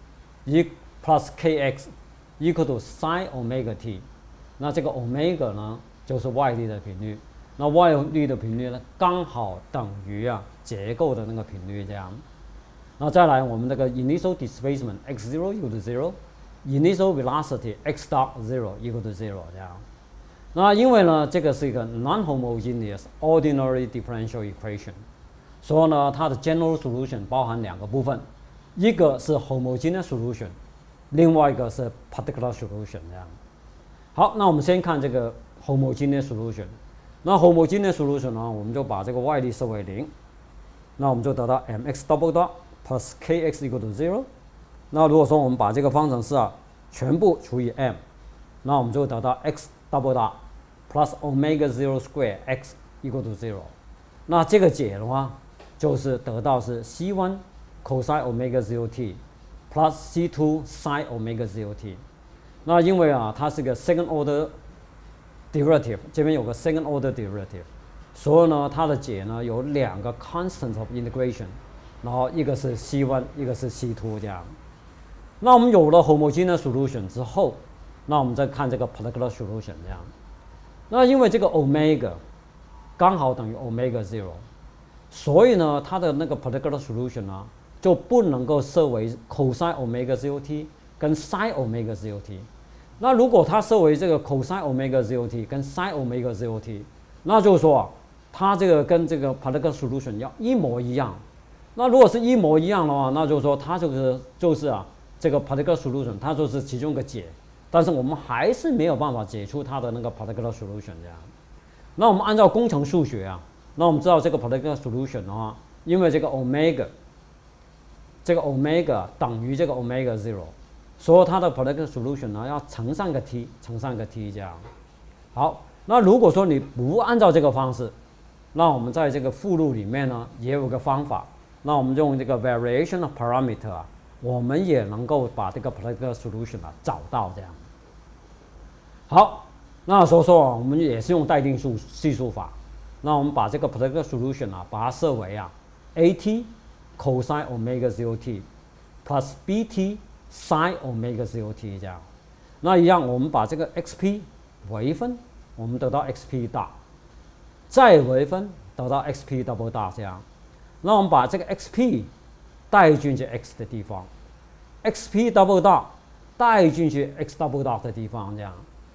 e plus kx equal to sin omega t。那这个 omega 呢，就是外力的频率，那外力的频率呢，刚好等于啊结构的那个频率，这样。那再来，我们这个 initial displacement x zero equal to zero，initial velocity x dot zero equal to zero 这样。那因为呢，这个是一个 non-homogeneous ordinary differential equation， 所以呢，它的 general solution 包含两个部分，一个是 homogeneous solution， 另外一个是 particular solution 这样。好，那我们先看这个 homogeneous solution。那 homogeneous solution 呢，我们就把这个外力设为零，那我们就得到 mx double dot plus kx equal to zero。那如果说我们把这个方程式啊全部除以 m， 那我们就得到 x double dot plus omega zero square x equal to zero。那这个解的话，就是得到是 c one cosine omega zero t plus c two sin omega zero t。那因为啊它是个 second order derivative， 这边有个 second order derivative， 所以呢它的解呢有两个 constant of integration。然后一个是 c one， 一个是 c two 这样。那我们有了 homogeneous solution 之后，那我们再看这个 particular solution 这样。那因为这个 omega 刚好等于 omega zero， 所以呢，它的那个 particular solution 呢就不能够设为 cosine omega zero t 跟 sin omega zero t。那如果它设为这个 cosine omega zero t 跟 sin omega zero t， 那就是说啊，它这个跟这个 particular solution 要一模一样。那如果是一模一样的话，那就是说它就是就是啊，这个 particular solution 它就是其中一个解，但是我们还是没有办法解出它的那个 particular solution 这样。那我们按照工程数学啊，那我们知道这个 particular solution 的话，因为这个 omega 这个 omega 等于这个 omega zero， 所以它的 particular solution 呢要乘上个 t， 乘上个 t 这样。好，那如果说你不按照这个方式，那我们在这个附录里面呢也有个方法。那我们用这个 variation of parameter 啊，我们也能够把这个 particular solution 啊找到这样。好，那所以说啊，我们也是用待定数系数法。那我们把这个 particular solution 啊，把它设为啊 at cosine omega zero t plus bt sin omega zero t 这样。那一样，我们把这个 xp 微分，我们得到 xp 大，再微分得到 xp double 大这样。那我们把这个 xp 带进去 x 的地方 ，xp double dot 带进去 x double dot 的地方，这样。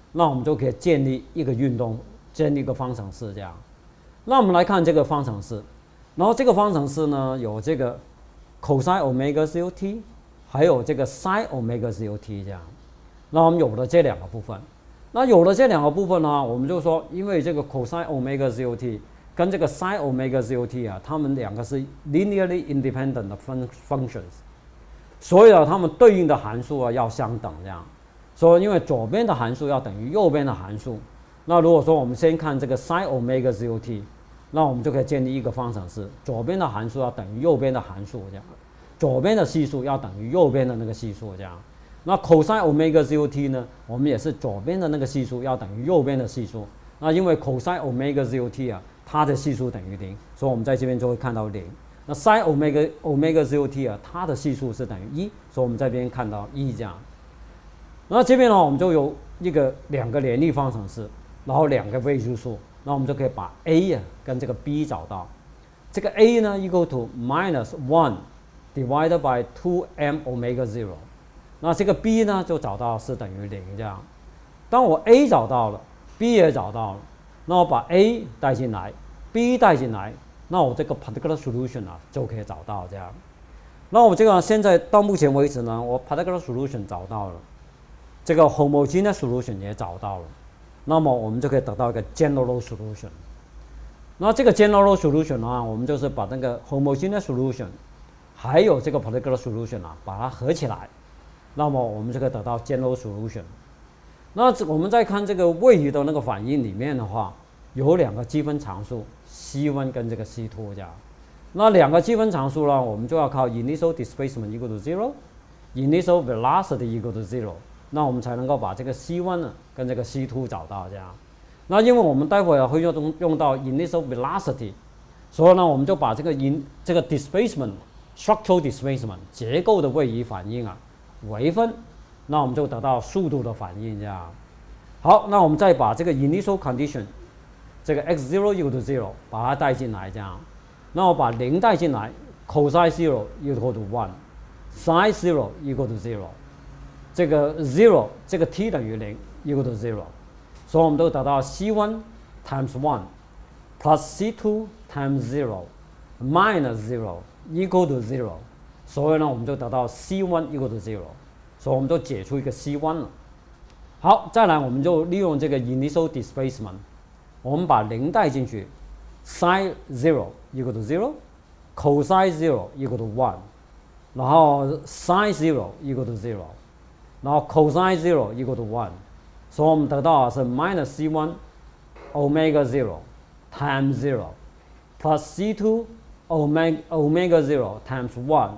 那我们就可以建立一个运动，建立一个方程式这样。那我们来看这个方程式，然后这个方程式呢有这个 cosine omega zero t， 还有这个 sin omega zero t 这样。那我们有了这两个部分，那有了这两个部分呢，我们就说，因为这个 cosine omega zero t 跟这个 sin omega zero t 啊，它们两个是 linearly independent 的 functions， 所以啊，它们对应的函数啊要相等这样。所以因为左边的函数要等于右边的函数，那如果说我们先看这个 sin omega zero t， 那我们就可以建立一个方程式，左边的函数要等于右边的函数这样，左边的系数要等于右边的那个系数这样。那 cosine omega zero t 呢，我们也是左边的那个系数要等于右边的系数。那因为 cosine omega zero t 啊，它的系数等于零，所以我们在这边就会看到零。那 sin omega omega zero t 啊，它的系数是等于一，所以我们在这边看到一这样。那这边呢，我们就有一个两个联立方程式，然后两个未知数，那我们就可以把 a 啊跟这个 b 找到。这个 a 呢 equal to minus one divided by two m omega zero。那这个 b 呢就找到是等于零这样。当我 a 找到了 ，b 也找到了，那我把 a 带进来 ，b 带进来，那我这个 particular solution 啊就可以找到这样。那我这个现在到目前为止呢，我 particular solution 找到了，这个 homogeneous solution 也找到了，那么我们就可以得到一个 general solution。那这个 general solution 啊，我们就是把那个 homogeneous solution 还有这个 particular solution 啊，把它合起来。那么我们就可以得到 general solution。那我们再看这个位移的那个反应里面的话，有两个积分常数 C 一 跟这个 C 二 这样。那两个积分常数呢，我们就要靠 initial displacement equal to zero，initial velocity equal to zero， 那我们才能够把这个 C 一 呢跟这个 C 二 找到这样。那因为我们待会儿会用用到 initial velocity， 所以呢我们就把这个 in 这个 displacement structural displacement 结构的位移反应啊微分，那我们就得到速度的反应这样。好，那我们再把这个 initial condition 这个 x zero equal to zero 把它带进来这样。那我把零带进来 ，cosine zero equal to one，sin zero equal to zero， 这个 zero 这个 t 等于零 equal to zero， 所以我们都得到 c 一 times one plus c 二 times zero minus zero equal to zero， 所以呢我们就得到 c 一 equal to zero， 所以我们就解出一个 c 一 了。好，再来我们就利用这个 initial displacement， 我们把零带进去 ，sin zero equal to zero，cosine zero equal to one， 然后 sin zero equal to zero， 然后 cosine zero equal to one， 所以我们得到是 minus c 一 omega zero times zero plus c 二 omega omega zero times one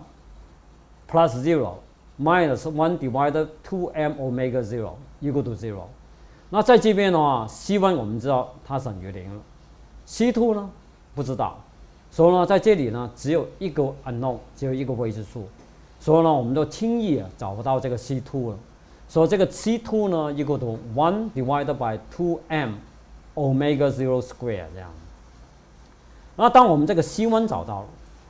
plus zero minus one divided two m omega zero equal to zero。那在这边的话 ，c 一 我们知道它等于零了 ，c 二 呢不知道，所以呢在这里呢只有一个 unknown， 只有一个未知数，所以呢我们就轻易啊找不到这个 c 二 了。所以这个 c 二 呢 equal to one divided by two m omega zero square 这样。那当我们这个 c 一 找到了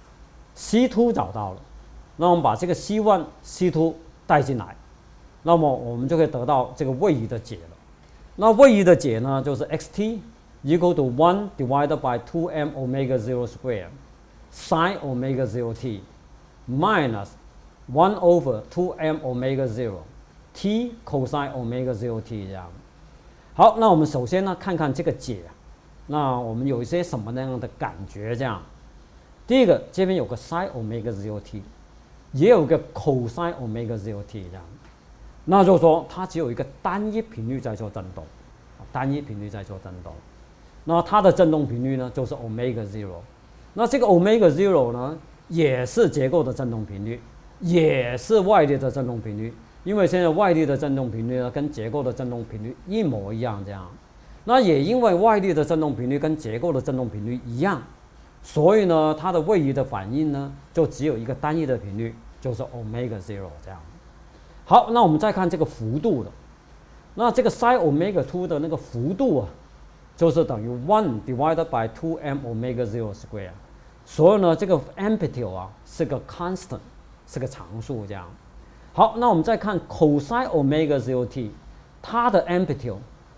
，c 二 找到了，那我们把这个 c 一 c 二 带进来，那么我们就可以得到这个位移的解了。那位移的解呢，就是 xt equal to one divided by two m omega zero square sin omega zero t minus one over two m omega zero t cosine omega zero t 这样。好，那我们首先呢看看这个解，那我们有一些什么样的感觉？这样，第一个这边有个 sin omega zero t， 也有个 cosine omega zero t 这样。那就是说，它只有一个单一频率在做振动，单一频率在做振动。那它的振动频率呢，就是 omega zero。那这个 omega zero 呢，也是结构的振动频率，也是外力的振动频率。因为现在外力的振动频率呢，跟结构的振动频率一模一样，这样。那也因为外力的振动频率跟结构的振动频率一样，所以呢，它的位移的反应呢，就只有一个单一的频率，就是 omega zero 这样。好，那我们再看这个幅度的，那这个 sin omega two 的那个幅度啊，就是等于 one divided by two m omega zero square， 所以呢，这个 amplitude 啊是个 constant， 是个常数这样。好，那我们再看 cosine omega zero t， 它的 amplitude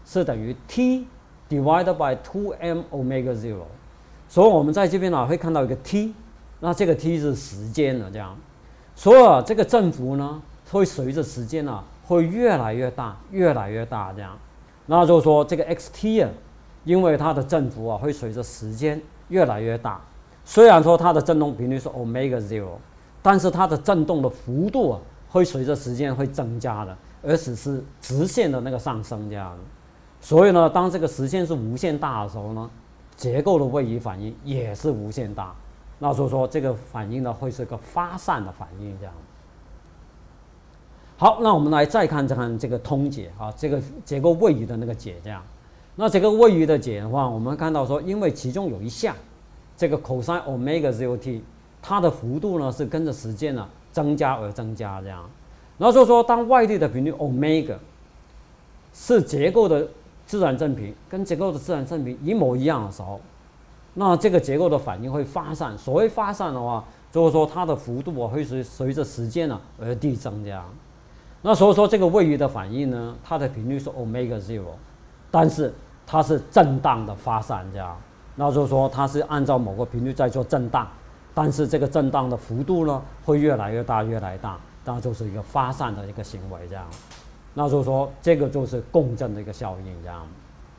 是等于 t divided by two m omega zero， 所以我们在这边呢、啊、会看到一个 t， 那这个 t 是时间的这样，所以啊这个振幅呢会随着时间啊会越来越大，越来越大这样，那就是说这个 xt 啊，因为它的振幅啊会随着时间越来越大，虽然说它的振动频率是 omega zero， 但是它的振动的幅度啊会随着时间会增加的，而且是直线的那个上升这样。所以呢，当这个时间是无限大的时候呢，结构的位移反应也是无限大。那所以说这个反应呢会是个发散的反应这样。好，那我们来再看看这个通解啊，这个结构位移的那个解这样。那这个位移的解的话，我们看到说，因为其中有一项这个 cosine omega zero t， 它的幅度呢是跟着时间呢增加而增加这样。然后就说当外力的频率 omega 是结构的自然振频跟结构的自然振频一模一样的时候，那这个结构的反应会发散。所谓发散的话，就是说它的幅度啊会随随着时间呢而递增这样。那所以说这个位移的反应呢，它的频率是 omega zero， 但是它是震荡的发散这样。那就是说它是按照某个频率在做震荡，但是这个震荡的幅度呢会越来越大，越来越大，那就是一个发散的一个行为这样。那就是说这个就是共振的一个效应这样。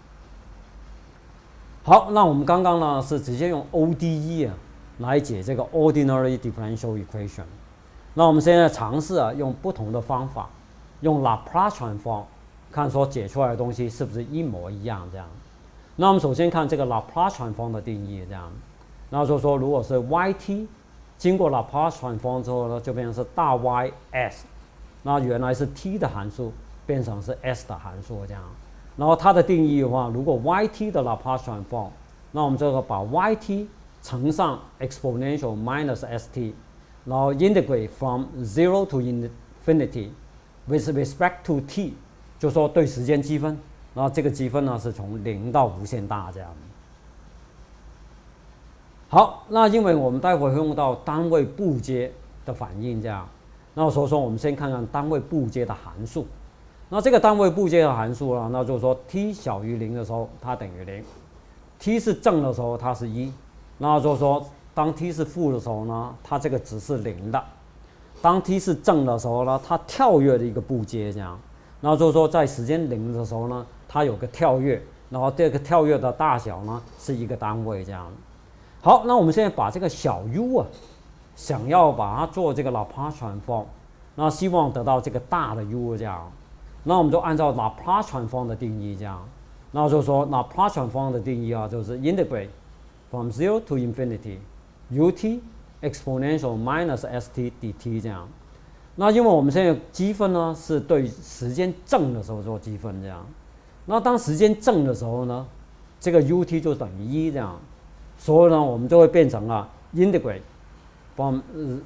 好，那我们刚刚呢是直接用 O D E 啊来解这个 ordinary differential equation。那我们现在尝试啊用不同的方法，用 Laplace transform 看说解出来的东西是不是一模一样这样。那我们首先看这个 Laplace transform 的定义这样。那就是说如果是 yt 经过 Laplace transform 之后呢，就变成是大 Y S， 那原来是 t 的函数变成是 s 的函数这样。然后它的定义的话，如果 yt 的 Laplace transform， 那我们这个把 yt 乘上 exponential minus st， 然后 integrate from zero to infinity with respect to t， 就说对时间积分，然后这个积分呢是从零到无限大这样。好，那因为我们待会会用到单位步阶的反应这样，那所以说我们先看看单位步阶的函数。那这个单位步阶的函数呢，那就是说 t 小于零的时候它等于零 ，t 是正的时候它是一，那就是说当 t 是负的时候呢，它这个值是零的；当 t 是正的时候呢，它跳跃的一个步阶这样。那就是说在时间零的时候呢，它有个跳跃，然后这个跳跃的大小呢是一个单位这样。好，那我们现在把这个小 u 啊，想要把它做这个 Laplace transform， 那希望得到这个大的 u 这样，那我们就按照 Laplace transform 的定义这样，那就是说 Laplace transform 的定义啊，就是 integrate from zero to infinity ut exponential minus st dt 这样。那因为我们现在积分呢是对时间正的时候做积分这样，那当时间正的时候呢，这个 ut 就等于一这样。所以呢，我们就会变成了 integrate from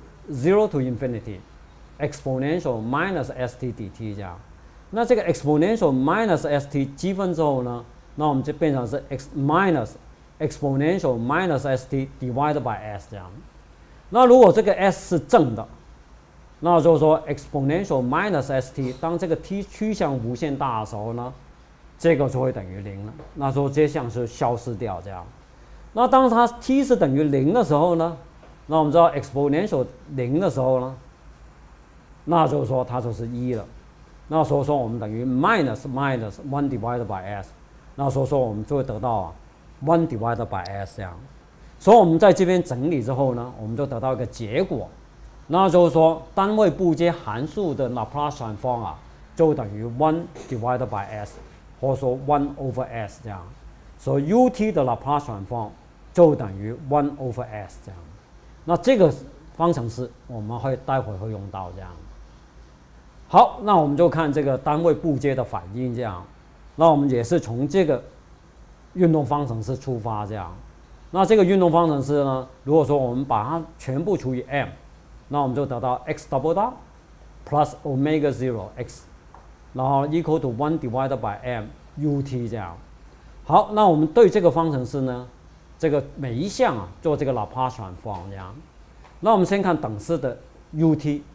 zero to infinity exponential minus st dt 这样。那这个 exponential minus st 积分之后呢，那我们就变成是 x minus exponential minus st divided by s 这样。那如果这个 s 是正的，那就是说 exponential minus st 当这个 t 趋向无限大的时候呢，这个就会等于零了。那说这项是消失掉这样。那当它 t 是等于零的时候呢，那我们知道 exponential 零的时候呢，那就是说它就是一了。那所以说我们等于 minus minus one divided by s， 那所以说我们就会得到啊 one divided by s 这样。所以我们在这边整理之后呢，我们就得到一个结果，那就是说单位步阶函数的 Laplace transform 啊，就等于 one divided by s， 或者说 one over s 这样。所以 ut 的 Laplace transform 就等于 one over s 这样。那这个方程式我们会待会会用到这样。好，那我们就看这个单位步阶的反应这样。那我们也是从这个运动方程式出发这样。那这个运动方程式呢，如果说我们把它全部除以 m， 那我们就得到 x double dot plus omega zero x， 然后 equal to one divided by m ut 这样。好，那我们对这个方程式呢，这个每一项啊做这个 Laplace transform 这样。那我们先看等式的 ut，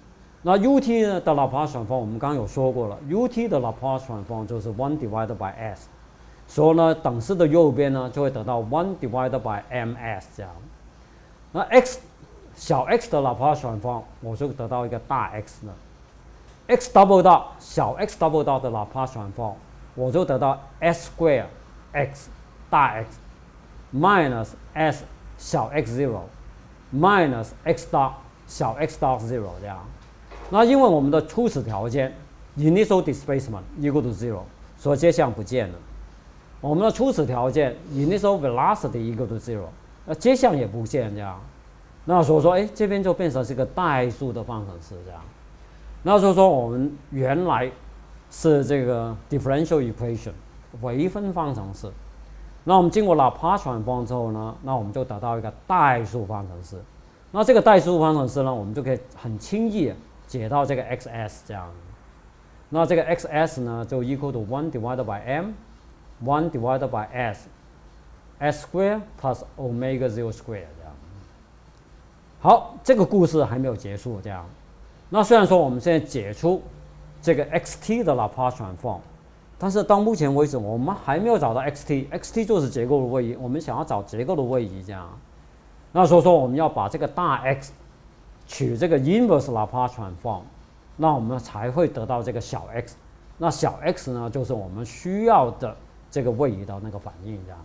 那 ut 呢的 Laplace transform 我们刚刚有说过了 ，ut 的 Laplace transform 就是 one divided by s， 所以呢等式的右边呢就会得到 one divided by ms 这样。那 x 小 x 的 Laplace transform 我就得到一个大 X 呢 ，x double dot 小 x double dot 的 Laplace transform 我就得到 s square x 大 X minus s 小 x zero minus x dot 小 x dot zero 这样。那因为我们的初始条件 initial displacement equal to zero， 所以接项不见了。我们的初始条件 initial velocity equal to zero， 那接项也不见这样。那所以说，哎，这边就变成是一个代数的方程式这样。那所以说，我们原来是这个 differential equation 微分方程式。那我们经过Laplace transform之后呢，那我们就得到一个代数方程式。那这个代数方程式呢，我们就可以很轻易解到这个 xs 这样。那这个 xs 呢，就 equal to one divided by m，one divided by s，s square plus omega zero square 这样。好，这个故事还没有结束这样。那虽然说我们现在解出这个 xt 的 Laplace transform， 但是到目前为止我们还没有找到 xt，xt 就是结构的位移，我们想要找结构的位移这样。那所以说我们要把这个大 X 取这个 inverse Laplace transform， 那我们才会得到这个小 x。那小 x 呢，就是我们需要的这个位移的那个反应这样。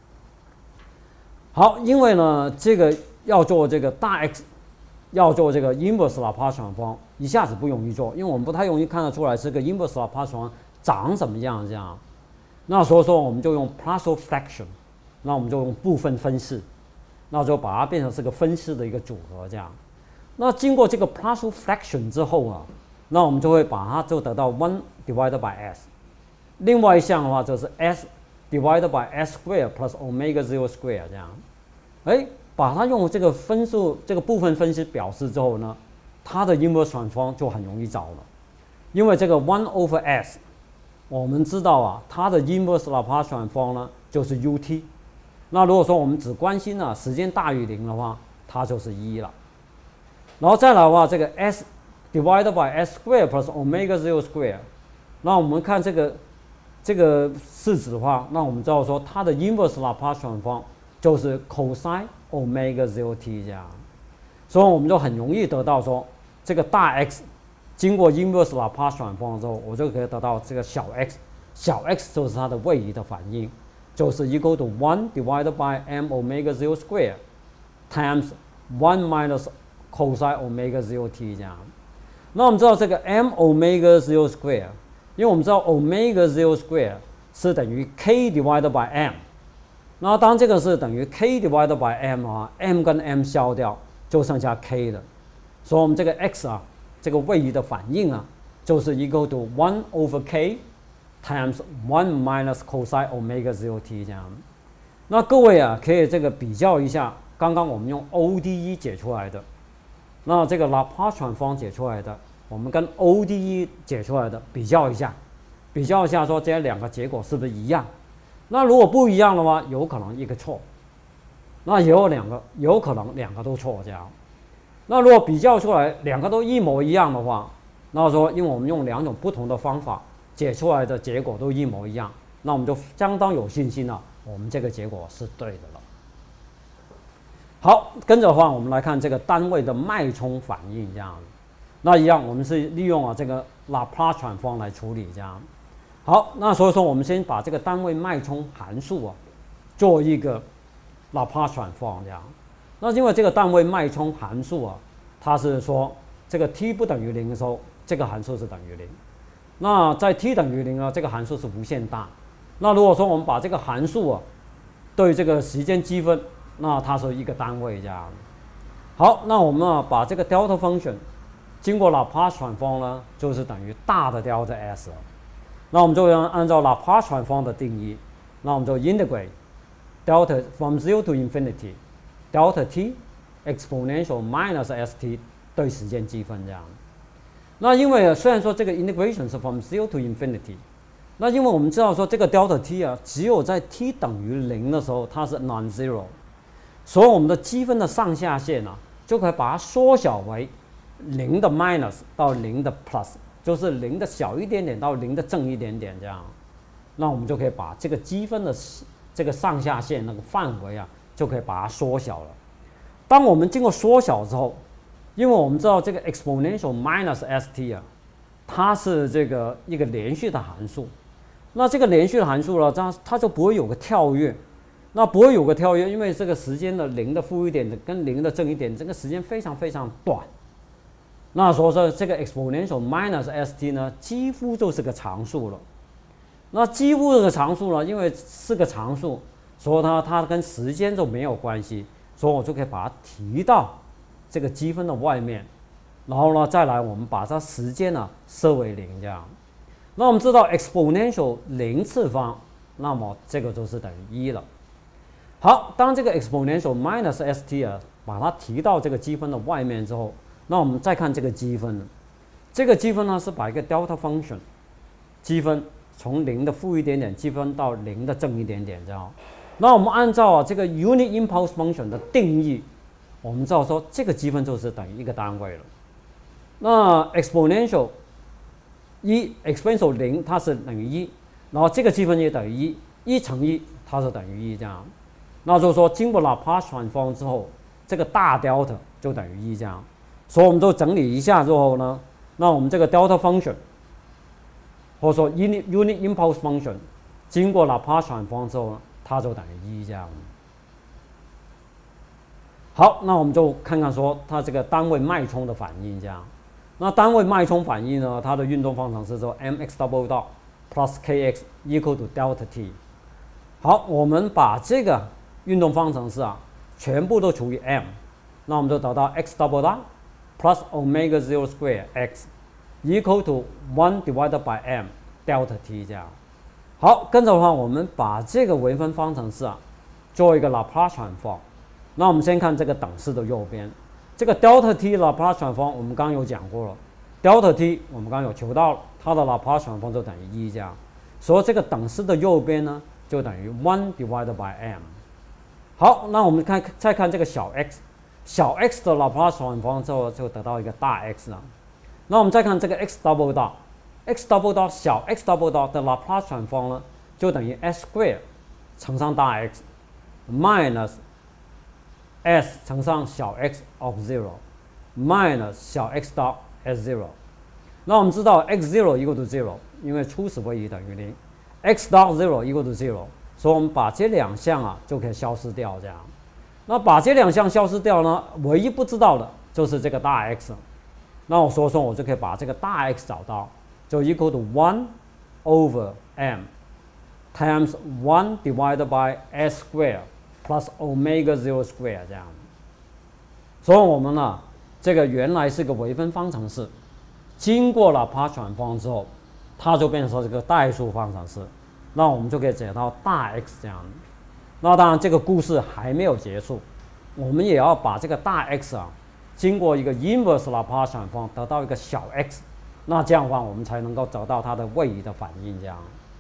好，因为呢这个要做这个大 X， 要做这个 inverse Laplace transform， 一下子不容易做，因为我们不太容易看得出来这个 inverse Laplace transform 长什么样这样。那所以说我们就用 partial fraction， 那我们就用部分分式。那就把它变成是个分式的一个组合，这样。那经过这个 partial fraction 之后啊，那我们就会把它就得到 one divided by s。另外一项的话就是 s divided by s square plus omega zero square 这样。哎，把它用这个分数这个部分分析表示之后呢，它的 inverse transform 就很容易找了，因为这个 one over s， 我们知道啊，它的 inverse Laplace transform 呢就是 ut。那如果说我们只关心呢时间大于零的话，它就是一了。然后再来的话，这个 s divided by s square plus omega zero square， 那我们看这个这个式子的话，那我们知道说它的 inverse Laplace transform 就是 cosine omega zero t 这样，所以我们就很容易得到说这个大 X 经过 inverse Laplace transform 之后，我就可以得到这个小 x， 小 x 就是它的位移的反应。就是 equal to one divided by m omega zero square times one minus cosine omega zero t 这样。那我们知道这个 m omega zero square， 因为我们知道 omega zero square 是等于 k divided by m。那当这个是等于 k divided by m 啊 ，m 跟 m 消掉就剩下 k 了，所以我们这个 x 啊，这个位移的反应啊，就是 equal to one over k。times one minus cosine omega zero t 这样。那各位啊，可以这个比较一下，刚刚我们用 O D E 解出来的，那这个 Laplace transform 解出来的，我们跟 O D E 解出来的比较一下，比较一下说这两个结果是不是一样？那如果不一样的话，有可能一个错，那也有两个，有可能两个都错这样。那如果比较出来两个都一模一样的话，那说因为我们用两种不同的方法。解出来的结果都一模一样，那我们就相当有信心了，我们这个结果是对的了。好，跟着的话，我们来看这个单位的脉冲反应这样。那一样，我们是利用啊这个 Laplace transform 来处理这样。好，那所以说我们先把这个单位脉冲函数啊做一个 Laplace transform 这样。那因为这个单位脉冲函数啊，它是说这个 t 不等于零的时候，这个函数是等于零。那在 t 等于零呢，这个函数是无限大。那如果说我们把这个函数啊对这个时间积分，那它是一个单位这样。好，那我们啊把这个 delta function 经过 Laplace transform 呢，就是等于大的 delta s。那我们就要按照 Laplace transform 的定义，那我们就 integrate delta from zero to infinity delta t exponential minus st 对时间积分这样。那因为虽然说这个 integration 是 from zero to infinity， 那因为我们知道说这个 delta t 啊，只有在 t 等于零的时候它是 non-zero， 所以我们的积分的上下限啊，就可以把它缩小为零的 minus 到零的 plus， 就是零的小一点点到零的正一点点这样，那我们就可以把这个积分的这个上下限那个范围啊，就可以把它缩小了。当我们经过缩小之后，因为我们知道这个 exponential minus st 啊，它是这个一个连续的函数，那这个连续的函数呢，这样它就不会有个跳跃。那不会有个跳跃，因为这个时间的零的负一点的跟零的正一点，这个时间非常非常短。那所以说这个 exponential minus st 呢，几乎就是个常数了。那几乎这个常数呢，因为是个常数，所以它它跟时间就没有关系，所以我就可以把它提到这个积分的外面，然后呢再来我们把它时间呢设为零这样。那我们知道 exponential 零次方，那么这个就是等于一了。好，当这个 exponential minus st 啊，把它提到这个积分的外面之后，那我们再看这个积分。这个积分呢是把一个 delta function 积分从零的负一点点积分到零的正一点点这样。那我们按照啊这个 unit impulse function 的定义，我们知道说这个积分就是等于一个单位了。那 exponential 一 exponential 零它是等于一，然后这个积分也等于一，一乘一它是等于一这样。那就是说，经过 Laplace transform 之后，这个大 delta 就等于一这样。所以我们都整理一下之后呢，那我们这个 delta function 或者说 unit unit impulse function 经过 Laplace transform 之后呢，它就等于一这样。好，那我们就看看说它这个单位脉冲的反应这样。那单位脉冲反应呢，它的运动方程式说 mx double dot plus kx equal to delta t。好，我们把这个运动方程式啊，全部都除以 m， 那我们就得到 x double dot plus omega zero square x equal to one divided by m delta t 这样。好，跟着的话，我们把这个微分方程式啊，做一个 Laplace transform。那我们先看这个等式的右边，这个 delta t Laplace transform 我们刚刚有讲过了 ，delta t 我们刚刚有求到了，它的 Laplace transform 就等于一这样。所以这个等式的右边呢，就等于 one divided by m。好，那我们看再看这个小 x， 小 x 的 Laplace transform 之后就得到一个大 x 了。那我们再看这个 x double dot，x double dot 小 x double dot 的 Laplace transform 呢，就等于 s square 乘上大 x minus s 乘上小 x of zero minus 小 x dot s zero。那我们知道 x zero equal to zero， 因为初始位移等于零 ，x dot zero equal to zero。所以我们把这两项啊就可以消失掉，这样。那把这两项消失掉呢，唯一不知道的就是这个大 x。那我说说，我就可以把这个大 x 找到，就 equal to one over m times one divided by s square plus omega zero square 这样。所以我们呢，这个原来是个微分方程式，经过了 Laplace transform 之后，它就变成这个代数方程式。那我们就可以解到大 x 这样。那当然，这个故事还没有结束，我们也要把这个大 x 啊，经过一个 inverse Laplace transform 得到一个小 x， 那这样的话，我们才能够找到它的位移的反应这样。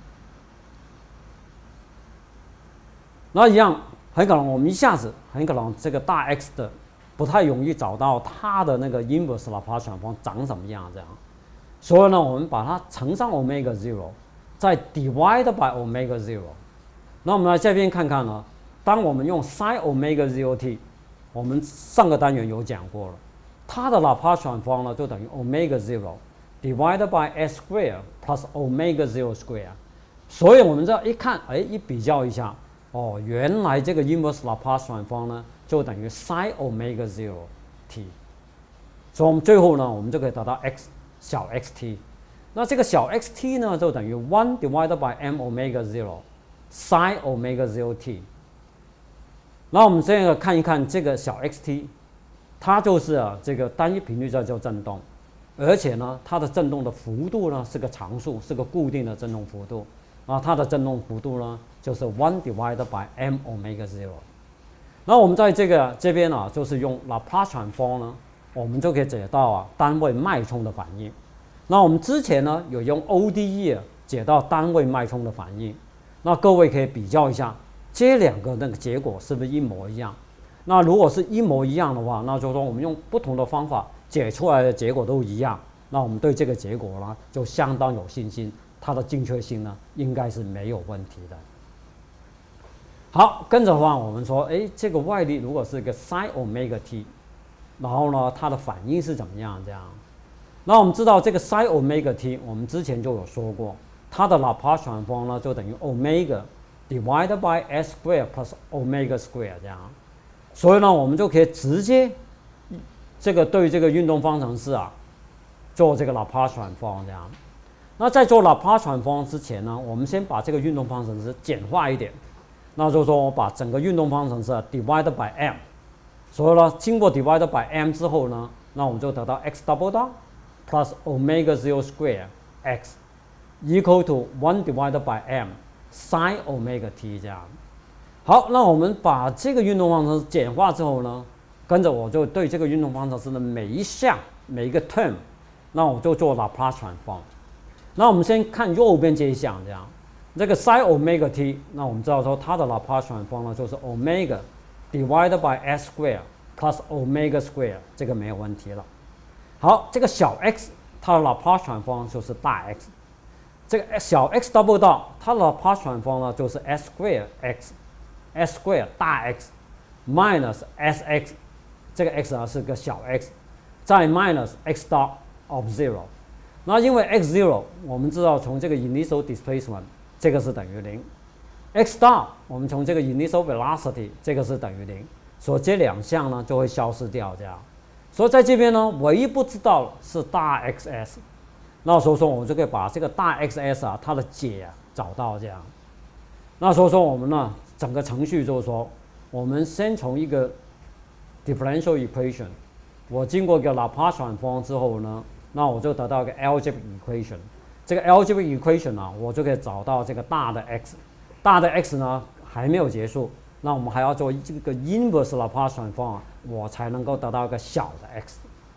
那一样，很可能我们一下子很可能这个大 x 的不太容易找到它的那个 inverse Laplace transform 长什么样这样。所以呢，我们把它乘上 omega zero。再 divide by omega zero， 那我们来这边看看呢。当我们用 sin omega zero t， 我们上个单元有讲过了，它的 Laplace transform 呢就等于 omega zero divided by s square plus omega zero square。所以我们这一看，哎，一比较一下，哦，原来这个 inverse Laplace transform 呢就等于 sin omega zero t。所以我们最后呢，我们就可以得到 x 小 xt。那这个小 xt 呢，就等于 one divided by m omega zero sin omega zero t。那我们这个看一看这个小 xt， 它就是啊这个单一频率在做振动，而且呢，它的振动的幅度呢是个常数，是个固定的振动幅度啊，它的振动幅度呢就是 one divided by m omega zero。那我们在这个这边啊，就是用 Laplace transform 呢，我们就可以解到啊单位脉冲的反应。那我们之前呢有用 O D E 解到单位脉冲的反应，那各位可以比较一下这两个那个结果是不是一模一样？那如果是一模一样的话，那就是说我们用不同的方法解出来的结果都一样，那我们对这个结果呢就相当有信心，它的精确性呢应该是没有问题的。好，跟着的话我们说，哎，这个外力如果是一个 sin omega t， 然后呢它的反应是怎么样这样？那我们知道这个 sin omega t， 我们之前就有说过，它的拉普拉斯传方呢就等于 omega divided by s square plus omega square 这样。所以呢，我们就可以直接这个对这个运动方程式啊做这个拉普拉斯传方这样。那在做拉普拉斯传方之前呢，我们先把这个运动方程式简化一点。那就是说我把整个运动方程式 divided by m， 所以呢，经过 divided by m 之后呢，那我们就得到 x double dot plus omega zero square x equal to one divided by m sin omega t 这样。好，那我们把这个运动方程式简化之后呢，跟着我就对这个运动方程式的每一项每一个 term， 那我就做拉普拉斯传方。那我们先看右边这一项这样，这个 sin omega t， 那我们知道说它的拉普拉斯传方呢就是 omega divided by s square plus omega square， 这个没有问题了。好，这个小 x 它的拉普拉斯传方就是大 X， 这个小 x double dot 它的拉普拉斯传方呢就是 s square x。s square 大 X minus sx， 这个 x 呢是个小 x， 再 minus x dot of zero。那因为 x zero 我们知道从这个 initial displacement 这个是等于零 ，x dot 我们从这个 initial velocity 这个是等于零，所以这两项呢就会消失掉这样。所以在这边呢，唯一不知道是大 xs， 那所以说我们就可以把这个大 xs 啊它的解啊找到这样。那所以说我们呢。整个程序就是说，我们先从一个 differential equation， 我经过一个拉普拉斯传方之后呢，那我就得到一个 algebraic equation。这个 algebraic equation 啊，我就可以找到这个大的 x， 大的 x 呢还没有结束，那我们还要做这个 inverse 拉普拉斯传方啊，我才能够得到一个小的 x。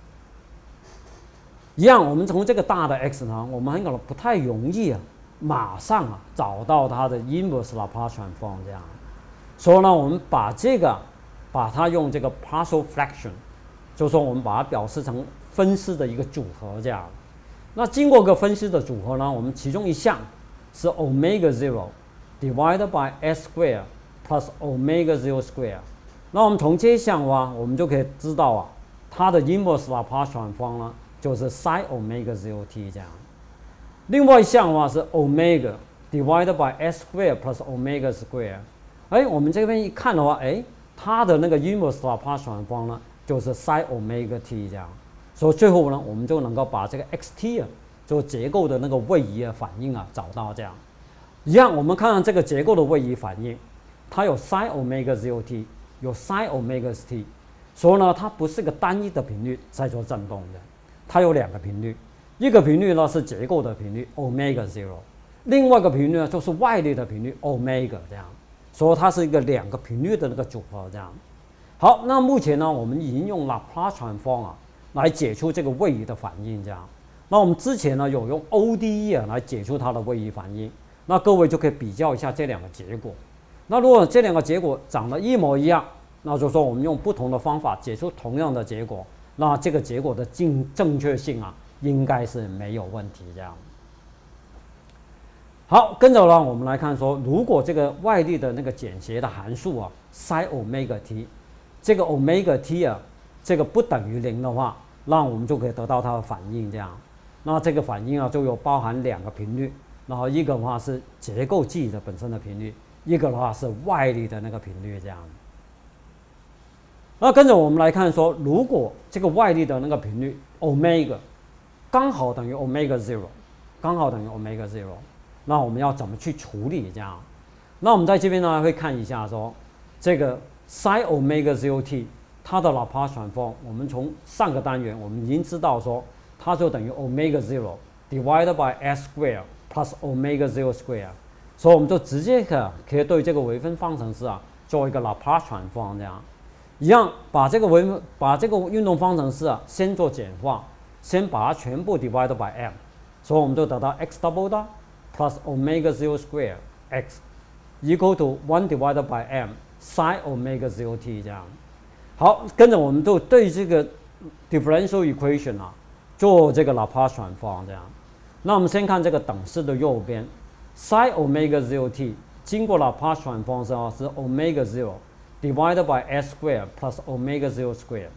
一样，我们从这个大的 x 呢，我们很可能不太容易啊。马上啊找到它的 inverse 拉普拉斯传方这样，所以呢，我们把这个把它用这个 partial fraction， 就是说我们把它表示成分式的一个组合这样。那经过个分式的组合呢，我们其中一项是 omega zero divided by s square plus omega zero square。那我们从这一项的话，我们就可以知道啊，它的 inverse 拉普拉斯传方呢就是 sin omega zero t 这样。另外一项的话是 omega divided by s square plus omega square。哎，我们这边一看的话，哎，它的那个 inverse 拉普拉斯传方呢，就是 sin omega t 这样。所以最后呢，我们就能够把这个 xt 啊，就结构的那个位移啊反应啊找到这样。一样，我们看看这个结构的位移反应，它有 sin omega zero t， 有 sin omega t， 所以呢，它不是个单一的频率在做振动的，它有两个频率。一个频率呢是结构的频率 omega zero， 另外一个频率呢就是外力的频率 omega 这样，所以它是一个两个频率的那个组合这样。好，那目前呢我们已经用拉普拉斯传方啊来解出这个位移的反应这样。那我们之前呢有用 O D E 啊来解出它的位移反应，那各位就可以比较一下这两个结果。那如果这两个结果长得一模一样，那就说我们用不同的方法解出同样的结果，那这个结果的正正确性啊。应该是没有问题这样。好，跟着呢，我们来看说，如果这个外力的那个简谐的函数啊 ，sin omega t， 这个 omega t 啊，这个不等于零的话，那我们就可以得到它的反应这样。那这个反应啊，就有包含两个频率，然后一个的话是结构剂的本身的频率，一个的话是外力的那个频率这样。那跟着我们来看说，如果这个外力的那个频率 omega刚好等于 omega zero， 刚好等于 omega zero， 那我们要怎么去处理这样？那我们在这边呢会看一下说，这个 sin omega zero t 它的拉普拉斯传方，我们从上个单元我们已经知道说，它就等于 omega zero divided by s square plus omega zero square， 所以我们就直接可可以对这个微分方程式啊做一个拉普拉斯传方这样。一样把这个微把这个运动方程式啊先做简化。先把它全部 divided by m， 所以我们就得到 x double dot plus omega zero square x equal to one divided by m sin omega zero t 这样。好，跟着我们就对这个 differential equation 啊，做这个 Laplace 转方这样。那我们先看这个等式的右边 ，sin omega zero t 经过 Laplace 转方之后是 omega zero divided by s square plus omega zero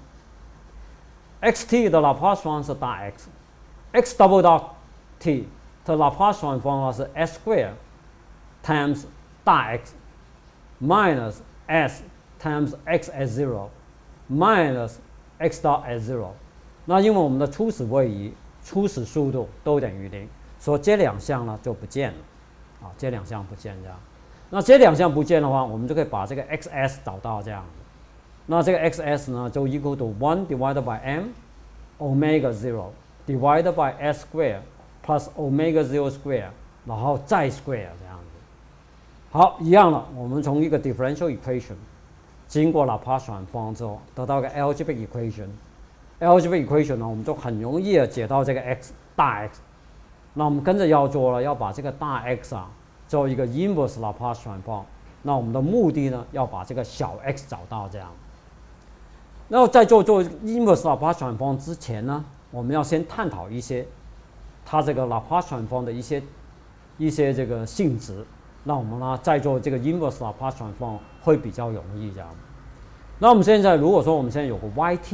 square。xt 的 Laplace 转方是大 x，x double dot t 的 Laplace 转方啊是 s square times 大 x minus s times x at zero minus x dot at zero。那因为我们的初始位移、初始速度都等于零，所以这两项呢就不见了，啊，这两项不见这样。那这两项不见的话，我们就可以把这个 xs 找到这样。那这个 xs 呢就 equal to one divided by m omega zero divided by s square plus omega zero square， 然后再 square 这样子。好，一样了，我们从一个 differential equation 经过 Laplace 转方之后，得到一个 algebraic equation。algebraic equation 呢，我们就很容易的解到这个 x 大 x。那我们跟着要做了，要把这个大 x 啊做一个 inverse Laplace 转方。那我们的目的呢，要把这个小 x 找到这样。然后在做做 inverse Laplace 转方之前呢，我们要先探讨一些它这个 Laplace 转方的一些一些这个性质。那我们呢再做这个 inverse Laplace 转方会比较容易这样。那我们现在如果说我们现在有个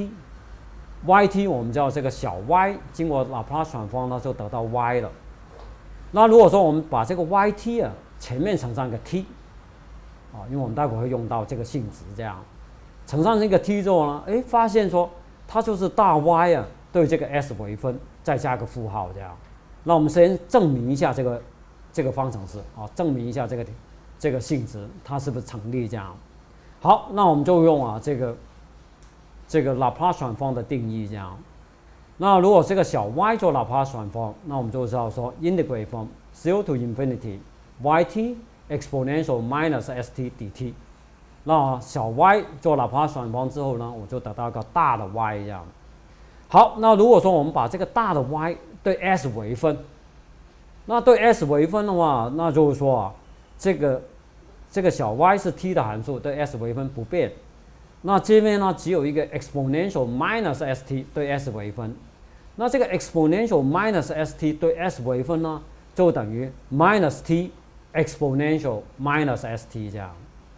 yt。yt 我们知道这个小 y 经过 Laplace 转方呢就得到 y 了。那如果说我们把这个 yt 啊前面乘上一个 t 啊，因为我们待会会用到这个性质这样，乘上这个 t 之后呢，哎，发现说它就是大 y 啊对这个 s 微分，再加个负号这样。那我们先证明一下这个这个方程式啊，证明一下这个这个性质它是不是成立这样。好，那我们就用啊这个。这个 Laplace 转方的定义这样，那如果这个小 y 做 Laplace 转方，那我们就知道说 integrate from zero to infinity yt exponential minus st dt。那小 y 做 Laplace 转方之后呢，我就得到一个大的 y 这样。好，那如果说我们把这个大的 y 对 s 微分，那对 s 微分的话，那就是说啊，这个这个小 y 是 t 的函数，对 s 微分不变。那这边呢，只有一个 exponential minus st 对 s 微分。那这个 exponential minus st 对 s 微分呢，就等于 minus t exponential minus st 这样。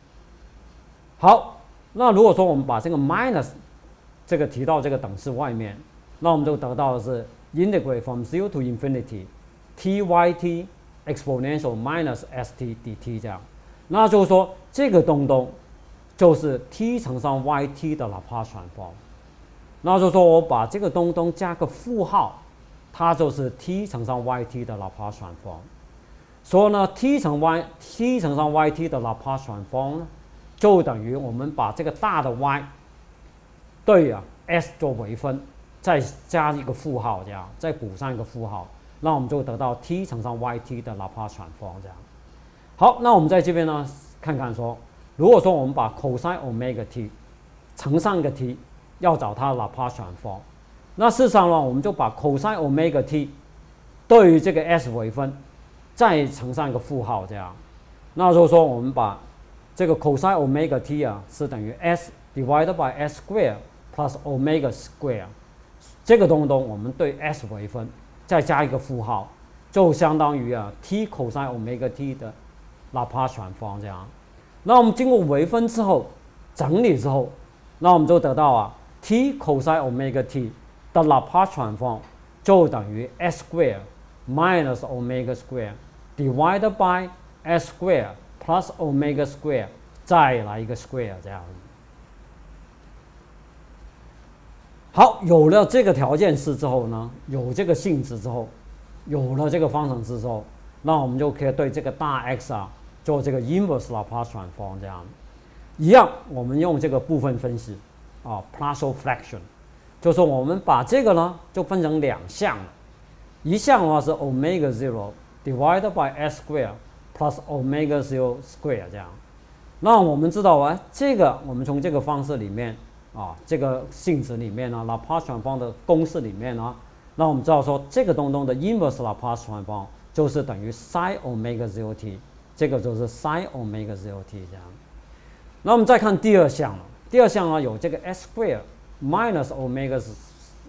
好，那如果说我们把这个 minus 这个提到这个等式外面，那我们就得到的是 integrate from zero to infinity tyt exponential minus st dt 这样。那就是说这个东东。就是 t 乘上 yt 的 Laplace 转方，那就是说我把这个东东加个负号，它就是 t 乘上 yt 的 Laplace 转方。所以呢 ，t 乘 y t 乘上 yt 的 Laplace 转方呢，就等于我们把这个大的 y 对啊 s 做微分，再加一个负号，这样再补上一个负号，那我们就得到 t 乘上 yt 的 Laplace 转方这样。好，那我们在这边呢，看看说。如果说我们把 cosine omega t 乘上一个 t， 要找它的 Laplace 转方，那事实上呢，我们就把 cosine omega t 对于这个 s 微分，再乘上一个负号这样。那就是说我们把这个 cosine omega t 啊是等于 s divided by s square plus omega square， 这个东东我们对 s 微分，再加一个负号，就相当于啊 t cosine omega t 的 Laplace 转方这样。那我们经过微分之后，整理之后，那我们就得到啊 t cosine omega t 的 Laplace 转方就等于 s square minus omega square divided by s square plus omega square 再来一个 square 这样。好，有了这个条件式之后呢，有这个性质之后，有了这个方程式之后，那我们就可以对这个大 x 啊。做这个 inverse Laplace 转方这样，一样，我们用这个部分分析啊 partial fraction， 就是我们把这个呢就分成两项了，一项的话是 omega zero divided by s square plus omega zero square 这样。那我们知道啊，这个我们从这个方式里面啊，这个性质里面呢 ，Laplace 转方的公式里面呢，那我们知道说这个东东的 inverse Laplace 转方就是等于 sin omega zero t。这个就是 sin omega zero t 这样。那我们再看第二项了，第二项呢有这个 s square minus omega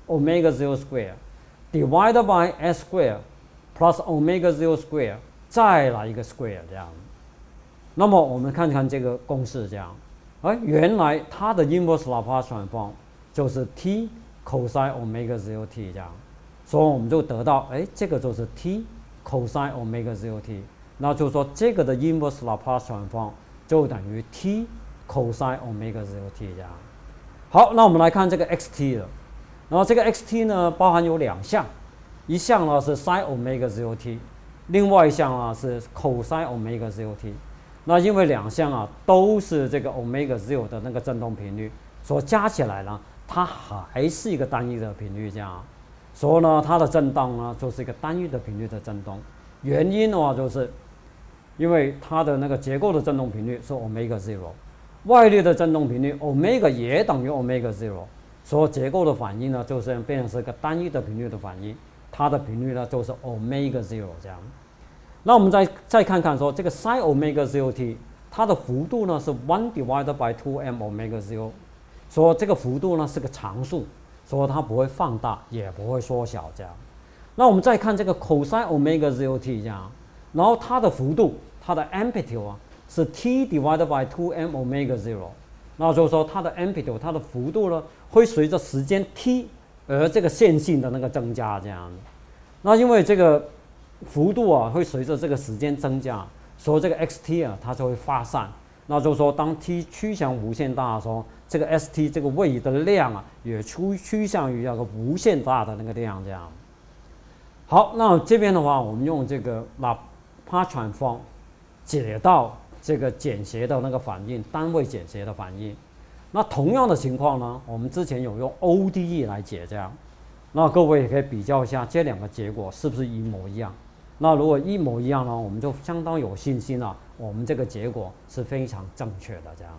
omega zero square divided by s square plus omega zero square 再来一个 square 这样。那么我们看看这个公式这样，哎，原来它的 inverse Laplace transform 就是 t cosine omega zero t 这样，所以我们就得到，哎，这个就是 t cosine omega zero t， 那就是说这个的 inverse Laplace transform 就等于 t cosine omega zero t 这样。好，那我们来看这个 xt 了，然后这个 xt 呢包含有两项，一项呢是 sin omega zero t， 另外一项啊是 cosine omega zero t。那因为两项啊都是这个 omega zero 的那个振动频率，所以加起来呢，它还是一个单一的频率这样。所以呢，它的振动呢就是一个单一的频率的振动。原因的话，就是因为它的那个结构的振动频率是 omega zero， 外力的振动频率 omega 也等于 omega zero， 所以结构的反应呢就是变成是一个单一的频率的反应，它的频率呢就是 omega zero 这样。那我们再再看看说这个 sin omega zero t， 它的幅度呢是 one divided by two m omega zero， 所以这个幅度呢是个常数，所以它不会放大也不会缩小这样。那我们再看这个 cosine omega zero t 这样，然后它的幅度，它的 amplitude 啊是 t divided by two m omega zero， 那就是说它的 amplitude 它的幅度呢会随着时间 t 而这个线性的那个增加这样。那因为这个幅度啊会随着这个时间增加，所以这个 xt 啊它就会发散。那就是说，当 t 趋向无限大的时候，这个 st 这个位移的量啊也趋趋向于那个无限大的那个量这样。好，那这边的话，我们用这个 Laplace transform 解到这个简谐的那个反应，单位简谐的反应。那同样的情况呢，我们之前有用 O D E 来解这样。那各位也可以比较一下这两个结果是不是一模一样。那如果一模一样呢，我们就相当有信心了，我们这个结果是非常正确的这样。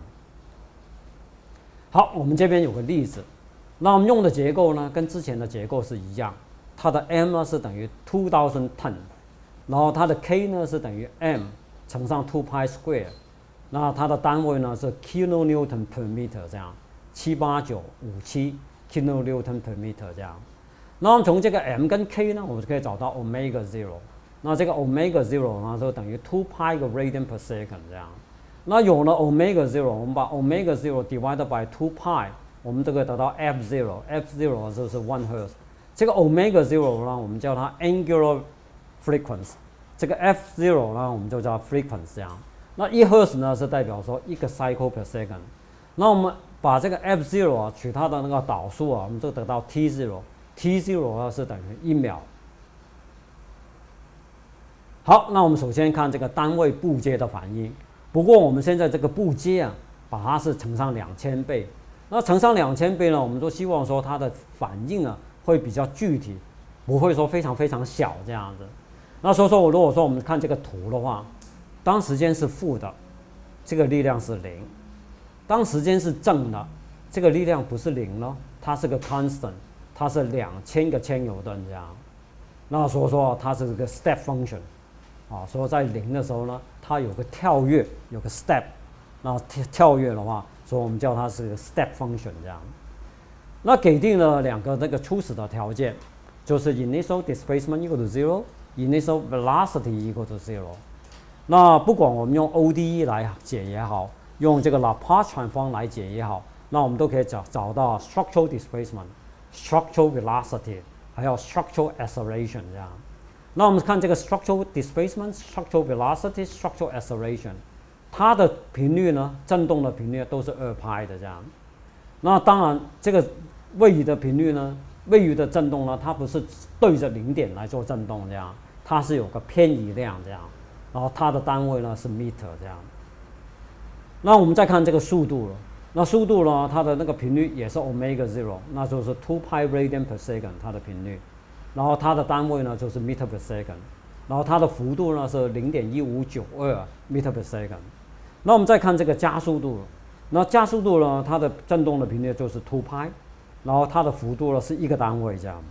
好，我们这边有个例子，那我们用的结构呢跟之前的结构是一样，它的 m 呢是等于 two thousand ten， 然后它的 k 呢是等于 m 乘上 two pi square， 那它的单位呢是 kilonewton per meter 这样，七八九五七 kilonewton per meter 这样。那我们从这个 m 跟 k 呢，我们就可以找到 omega zero。那这个 omega zero 呢，就等于 two pi 个 radian per second 这样。那有了 omega zero， 我们把 omega zero divided by two pi， 我们就可以得到 f zero。f zero 就是 one hertz。这个 omega zero 呢，我们叫它 angular frequency。这个 f zero 呢，我们就叫 frequency 这样。那一 hertz 呢，是代表说一个 cycle per second。那我们把这个 f zero 啊，取它的那个导数啊，我们就得到 t zero。t zero 呢是等于一秒。好，那我们首先看这个单位步阶的反应。不过我们现在这个步阶啊，把它是乘上两千倍。那乘上两千倍呢，我们就希望说它的反应啊会比较具体，不会说非常非常小这样子。那所以说，我如果说我们看这个图的话，当时间是负的，这个力量是零；当时间是正的，这个力量不是零咯，它是个 constant， 它是两千个千牛顿这样。那所以说它是个 step function。啊，所以在零的时候呢，它有个跳跃，有个 step， 那跳跳跃的话，所以我们叫它是个 step function 这样。那给定了两个那个初始的条件，就是 initial displacement equal to zero，initial velocity equal to zero。那不管我们用 O D E 来解也好，用这个 Laplace transform 来解也好，那我们都可以找找到 structural displacement、structural velocity， 还有 structural acceleration 这样。那我们看这个 structural displacement、structural velocity、structural acceleration， 它的频率呢，振动的频率都是二派的这样。那当然，这个位移的频率呢，位移的振动呢，它不是对着零点来做振动这样，它是有个偏移量这样，然后它的单位呢是 meter 这样。那我们再看这个速度了，那速度呢，它的那个频率也是 omega zero， 那就是 two pi radian per second 它的频率。然后它的单位呢就是 meter per second， 然后它的幅度呢是 零点一五九二 meter per second。那我们再看这个加速度，那加速度呢，它的振动的频率就是 two pi， 然后它的幅度呢是一个单位这样。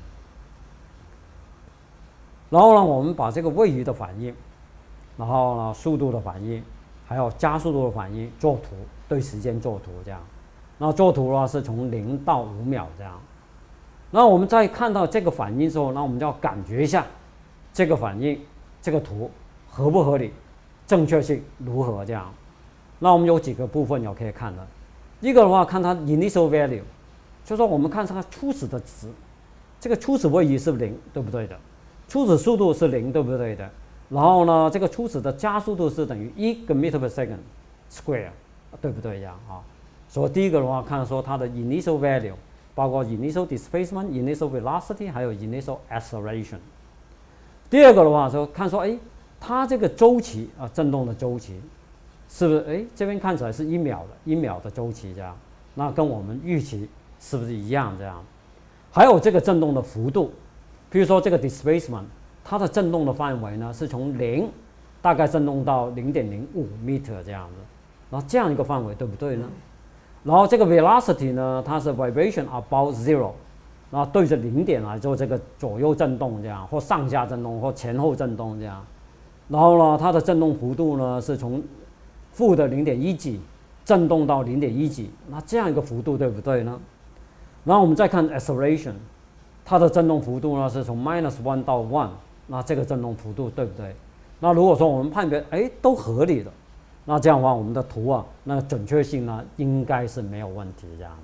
然后呢，我们把这个位移的反应，然后呢速度的反应，还有加速度的反应做图，对时间做图这样。那做图呢是从零到五秒这样。 然后我们再看到这个反应之后，那我们就要感觉一下这个反应，这个图合不合理，正确性如何这样。那我们有几个部分有可以看的。一个的话，看它 initial value， 就是说我们看它初始的值，这个初始位移是零，对不对的？初始速度是零，对不对的？然后呢，这个初始的加速度是等于一个 meter per second square， 对不对呀？啊，所以第一个的话，看说它的 initial value， 包括 initial displacement、initial velocity， 还有 initial acceleration。第二个的话，说看说，哎，它这个周期啊，振动的周期，是不是？哎，这边看起来是一秒的，一秒的周期这样，那跟我们预期是不是一样这样？还有这个振动的幅度，比如说这个 displacement。它的振动的范围呢，是从零大概振动到 零点零五 meter 这样子，然后这样一个范围对不对呢？然后这个 velocity 呢，它是 vibration about zero， 然后对着零点来做这个左右振动这样，或上下振动或前后振动这样。然后呢，它的振动幅度呢是从负的零点一几振动到零点一几，那这样一个幅度对不对呢？然后我们再看 acceleration， 它的振动幅度呢是从 minus one 到 one。那这个振动幅度对不对？那如果说我们判别哎都合理的，那这样的话我们的图啊，那个准确性呢应该是没有问题这样。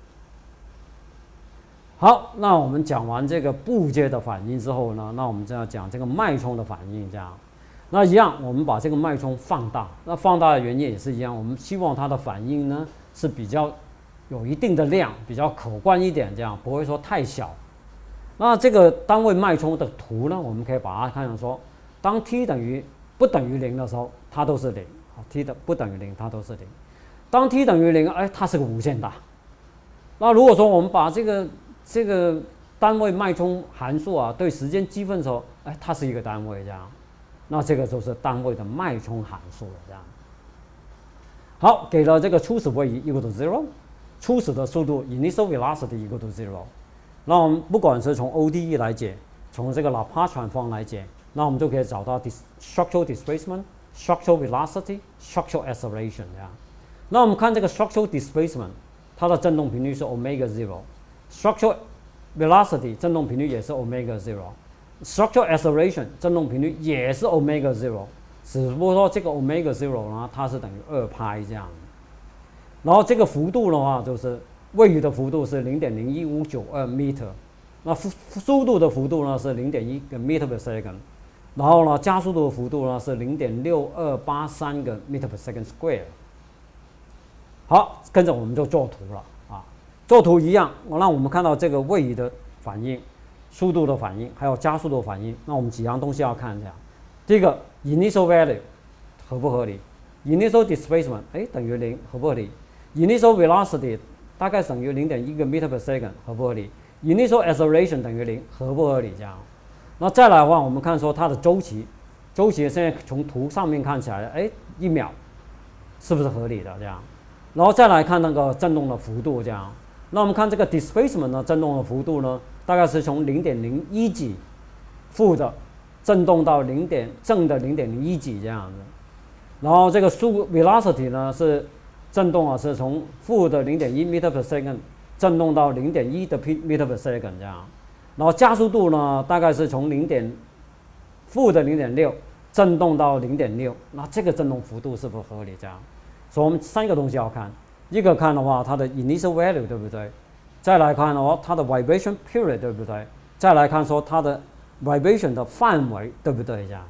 好，那我们讲完这个步阶的反应之后呢，那我们就要讲这个脉冲的反应这样。那一样，我们把这个脉冲放大，那放大的原因也是一样，我们希望它的反应呢是比较有一定的量，比较可观一点，这样不会说太小。那这个单位脉冲的图呢，我们可以把它看成说，当 t 等于不等于零的时候，它都是零；好 ，t 的不等于零，它都是零。当 t 等于零，哎，它是个无限大。那如果说我们把这个这个单位脉冲函数啊，对时间积分的时候，哎，它是一个单位这样，那这个就是单位的脉冲函数了这样。好，给了这个初始位移 equal to zero， 初始的速度 initial velocity equal to zero。那我们不管是从 O D E 来解，从这个 Laplace transform 来解，那我们就可以找到 structural displacement、structural velocity、structural acceleration 这样。那我们看这个 structural displacement， 它的振动频率是 omega zero，structural velocity 振动频率也是 omega zero，structural acceleration 振动频率也是 omega zero， 只不过说这个 omega zero 呢，它是等于二派这样。然后这个幅度的话，就是位移的幅度是 零点零一五九二 meter， 那速度的幅度呢是 零点一个 meter per second， 然后呢加速度的幅度呢是 零点六二八三个 meter per second square。好，跟着我们就做图了啊，做图一样，让我们看到这个位移的反应、速度的反应，还有加速度的反应。那我们几样东西要看一下，第一个 initial value 合不合理 ？initial displacement 哎等于零，合不合理 ？initial velocity大概等于 零点一个 meter per second， 合不合理 ？initial acceleration 等于零，合不合理？这样。那再来的话，我们看说它的周期，周期现在从图上面看起来，哎，一秒，是不是合理的？这样。然后再来看那个振动的幅度，这样。那我们看这个 displacement 呢，振动的幅度呢，大概是从 零点零一几负的振动到零点正的 零点零一几这样子。然后这个速 velocity 呢是振动啊，是从负的 零点一 meter per second 振动到 零点一的 meter per second 这样，然后加速度呢，大概是从零点负的 零点六 振动到 零点六， 那这个振动幅度是不是合理？这样，所以我们三个东西要看，一个看的话，它的 initial value 对不对？再来看的话，它的 vibration period 对不对？再来看说它的 vibration 的范围对不对？这样。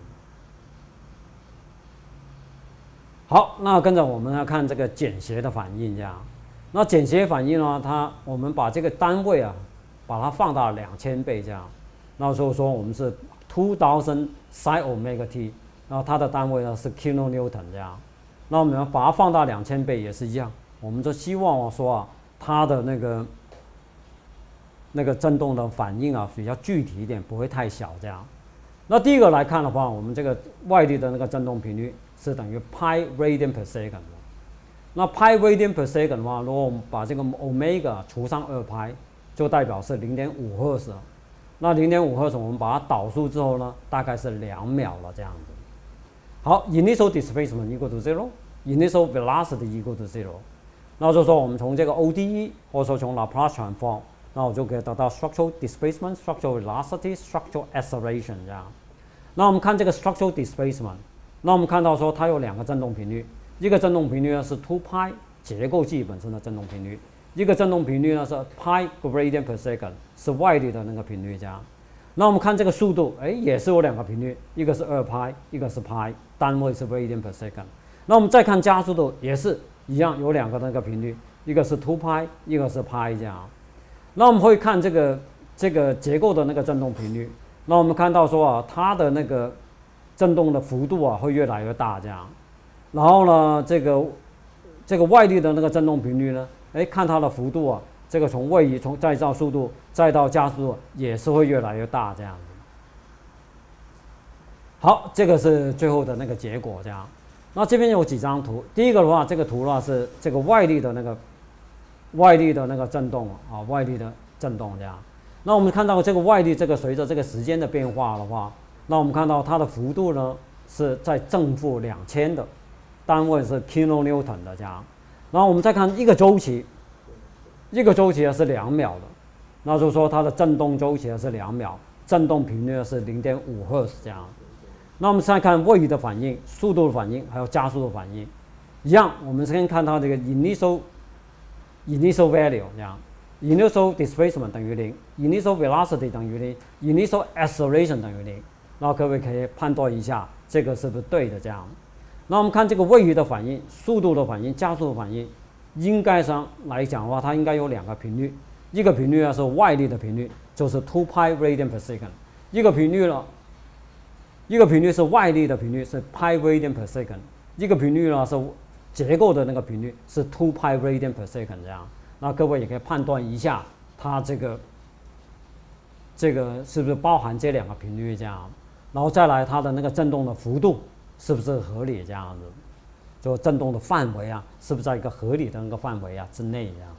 好，那跟着我们来看这个简谐的反应，这样。那简谐反应呢，它我们把这个单位啊，把它放大两千倍这样。那所以说我们是 two thousand sin omega t， 然后它的单位呢是 kilonewton 这样。那我们把它放大两千倍也是一样，我们就希望说啊，它的那个那个振动的反应啊比较具体一点，不会太小这样。那第一个来看的话，我们这个外力的那个振动频率是等于 pi radian per second 的。那 pi radian per second 的话，如果我们把这个 omega 除上二派，就代表是 零点五赫兹。那 零点五赫兹我们把它导数之后呢，大概是两秒了这样子。好 ，initial displacement equal to zero，initial velocity equal to zero。那就是说我们从这个 O D E 或者说从 Laplace transform， 那我就可以得到 structural displacement、structural velocity、structural acceleration 这样。那我们看这个 structural displacement， 那我们看到说它有两个振动频率，一个振动频率呢是 two pi 结构剂本身的振动频率，一个振动频率呢是 pi gradient per second 是外力的那个频率这样。那我们看这个速度，哎，也是有两个频率，一个是二派，一个是派，单位是 radian per second。那我们再看加速度，也是一样，有两个那个频率，一个是 two 派，一个是派这样。那我们会看这个这个结构的那个振动频率，那我们看到说啊，它的那个振动的幅度啊会越来越大这样。然后呢，这个这个外力的那个振动频率呢，哎，看它的幅度啊。这个从位移从再到速度再到加速度也是会越来越大这样子。好，这个是最后的那个结果这样。那这边有几张图，第一个的话，这个图的话是这个外力的那个外力的那个振动啊，外力的振动这样。那我们看到这个外力这个随着这个时间的变化的话，那我们看到它的幅度呢是在正负两千的，单位是 kilonewton 的这样。然后我们再看一个周期。一个周期呢是两秒的，那就是说它的振动周期呢是两秒，振动频率呢是 零点五赫兹这样。那我们再看位移的反应、速度的反应，还有加速的反应，一样，我们先看它这个 initial initial value 这样 ，initial displacement 等于零 ，initial velocity 等于零 ，initial acceleration 等于零。那各位可以判断一下这个是不是对的这样。那我们看这个位移的反应、速度的反应、加速的反应。应该上来讲的话，它应该有两个频率，一个频率呢是外力的频率，就是 two pi radian per second， 一个频率呢，一个频率是外力的频率是 pi radian per second， 一个频率呢是结构的那个频率是 two pi radian per second 这样。那各位也可以判断一下，它这个这个是不是包含这两个频率这样，然后再来它的那个振动的幅度是不是合理这样子。就振动的范围啊，是不是在一个合理的那个范围啊之内这样？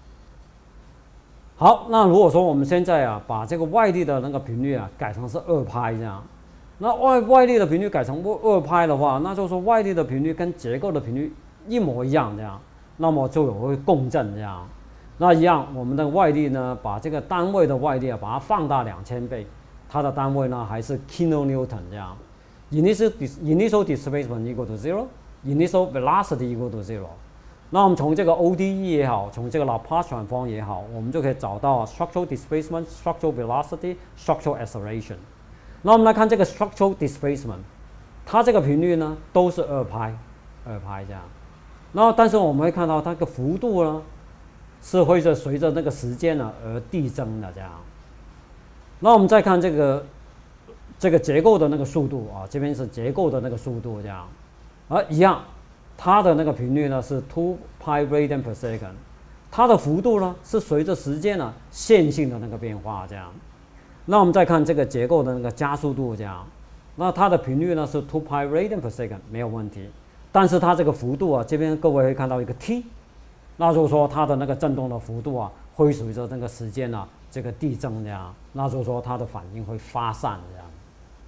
好，那如果说我们现在啊，把这个外力的那个频率啊改成是二拍这样，那外外力的频率改成二拍的话，那就是说外力的频率跟结构的频率一模一样这样，那么就有会共振这样。那一样，我们的外力呢，把这个单位的外力啊，把它放大两千倍，它的单位呢还是 kilonewton 这样。Initial initial displacement equal to zero。Initial velocity equal to zero。那我们从这个 O D E 也好，从这个 Laplace transform 也好，我们就可以找到 structural displacement、structural velocity、structural acceleration。那我们来看这个 structural displacement， 它这个频率呢都是二拍，二拍这样。然后但是我们会看到它的幅度呢是会是随着那个时间呢而递增的这样。那我们再看这个这个结构的那个速度啊，这边是结构的那个速度这样。而一样，它的那个频率呢是 two pi radian per second， 它的幅度呢是随着时间呢线性的那个变化这样。那我们再看这个结构的那个加速度这样，那它的频率呢是 two pi radian per second 没有问题，但是它这个幅度啊，这边各位会看到一个 t， 那就是说它的那个振动的幅度啊会随着那个时间啊这个递增这样，那就是说它的反应会发散这样。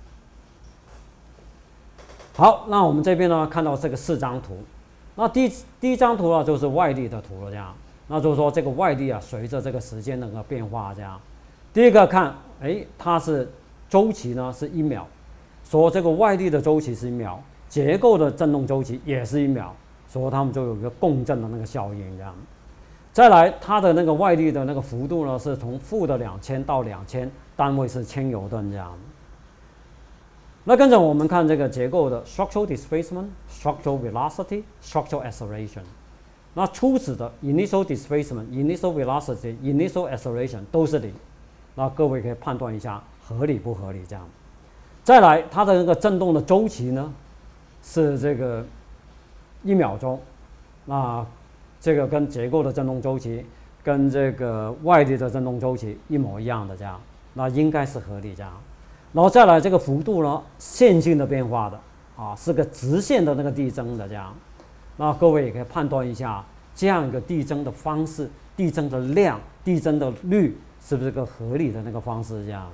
好，那我们这边呢看到这个四张图，那第第一张图呢就是外力的图了，这样，那就是说这个外力啊随着这个时间的个变化这样。第一个看，哎，它是周期呢是一秒，说这个外力的周期是一秒，结构的振动周期也是一秒，所以它们就有一个共振的那个效应这样。再来，它的那个外力的那个幅度呢是从负的两千到两千，单位是千牛顿这样。那跟着我们看这个结构的 structural displacement、structural velocity、structural acceleration。那初始的 initial displacement、initial velocity、initial acceleration 都是零。那各位可以判断一下合理不合理这样。再来，它的那个振动的周期呢是这个一秒钟。那这个跟结构的振动周期跟这个外力的振动周期一模一样的这样，那应该是合理这样。然后再来这个幅度呢，线性的变化的啊，是个直线的那个递增的这样。那各位也可以判断一下，这样一个递增的方式、递增的量、递增的率，是不是个合理的那个方式这样？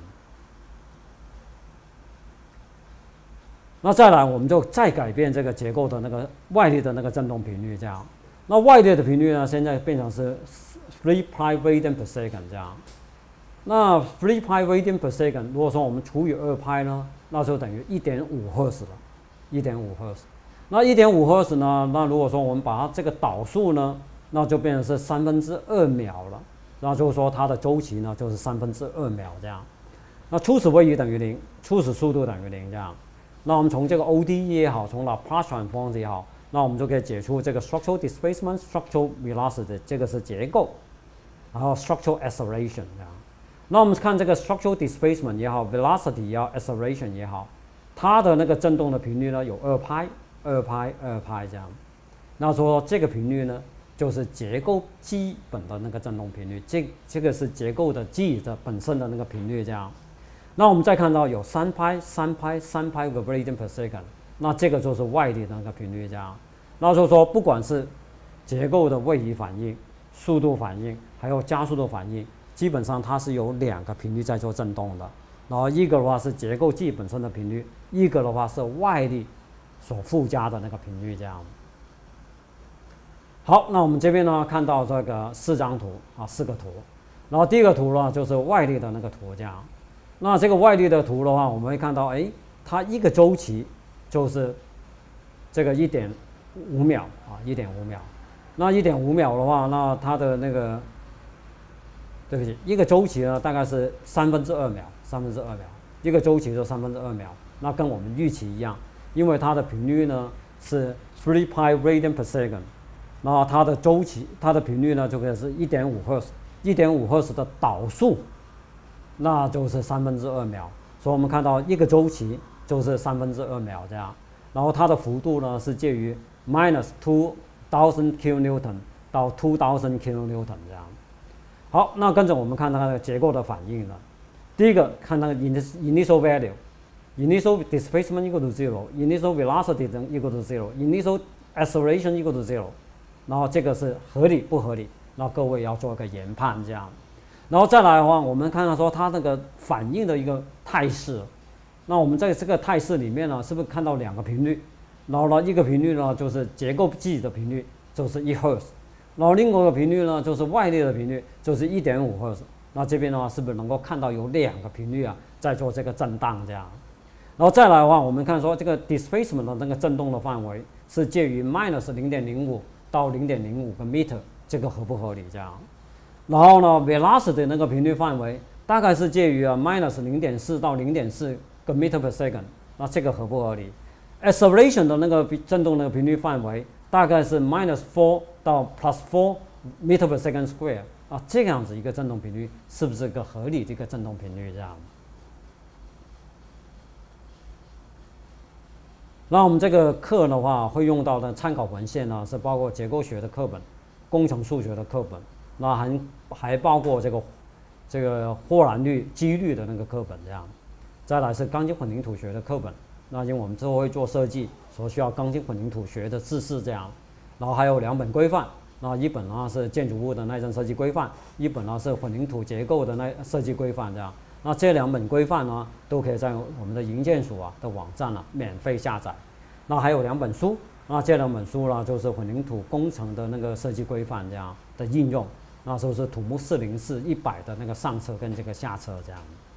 那再来，我们就再改变这个结构的那个外力的那个振动频率这样。 那外列的频率呢，现在变成是 three pi radian per second 这样。那 three pi radian per second， 如果说我们除以二派呢，那就等于 一点五 赫兹了， 一点五 赫兹。那 一点五 赫兹呢，那如果说我们把它这个导数呢，那就变成是三分之二秒了。那就是说它的周期呢就是三分之二秒这样。那初始位移等于零，初始速度等于零这样。那我们从这个 O D E 也好，从 Laplace transform 也好，那我们就可以解出这个 structural displacement、structural velocity， 这个是结构，然后 structural acceleration 这样。那我们看这个 structural displacement 也好 ，velocity 也好 ，acceleration 也好，它的那个振动的频率呢有二派、二派、二派这样。那说这个频率呢，就是结构基本的那个振动频率，这这个是结构的基的本身的那个频率这样。那我们再看到有三拍、三拍、三拍 radian per second， 那这个就是外力的那个频率这样。那就是说，不管是结构的位移反应、速度反应，还有加速度反应，基本上它是有两个频率在做振动的。然后一个的话是结构基本身的频率，一个的话是外力所附加的那个频率这样。好，那我们这边呢看到这个四张图啊，四个图。然后第一个图呢就是外力的那个图这样。那这个外力的图的话，我们会看到，哎，它一个周期就是这个一点五秒啊，一点五秒。那一点五秒的话，那它的那个，对不起，一个周期呢大概是三分之二秒，三分之二秒，一个周期就三分之二秒。那跟我们预期一样，因为它的频率呢是 three pi radian per second， 那它的周期，它的频率呢就可以是一点五赫兹，一点五赫兹的导数。那就是三分之二秒，所以我们看到一个周期就是三分之二秒这样，然后它的幅度呢是介于 minus two thousand kilonewton 到 two thousand kilonewton 这样。好，那跟着我们看它的结构的反应了。第一个看那个 initial value，initial displacement equal to zero，initial velocity 等 equal to zero，initial acceleration equal to zero， 然后这个是合理不合理？那各位要做一个研判这样。然后再来的话，我们看到说它那个反应的一个态势，那我们在这个态势里面呢，是不是看到两个频率？然后呢，一个频率呢就是结构基的频率，就是一赫兹，然后另外一个频率呢就是外力的频率，就是一点五赫兹。那这边的话，是不是能够看到有两个频率啊在做这个震荡这样？然后再来的话，我们看说这个 displacement 的那个振动的范围是介于 minus 零点零五到零点零五个 meter， 这个合不合理这样？然后呢 velocity 的那个频率范围大概是介于啊 minus 零点四到零点四个 meter per second， 那这个合不合理 ？acceleration 的那个振动的频率范围大概是 minus four 到 plus four meter per second square， 啊，这样子一个振动频率是不是一个合理的一个振动频率这样？那我们这个课的话会用到的参考文献呢，是包括结构学的课本、工程数学的课本。那还还包括这个这个霍兰率几率的那个课本这样，再来是钢筋混凝土学的课本。那因为我们之后会做设计，所需要钢筋混凝土学的知识这样，然后还有两本规范。那一本呢是建筑物的耐震设计规范，一本呢是混凝土结构的耐设计规范这样。那这两本规范呢都可以在我们的营建署啊的网站啊免费下载。那还有两本书，那这两本书呢就是混凝土工程的那个设计规范这样的应用。那时候是土木四零四一百的那个上车跟这个下车这样。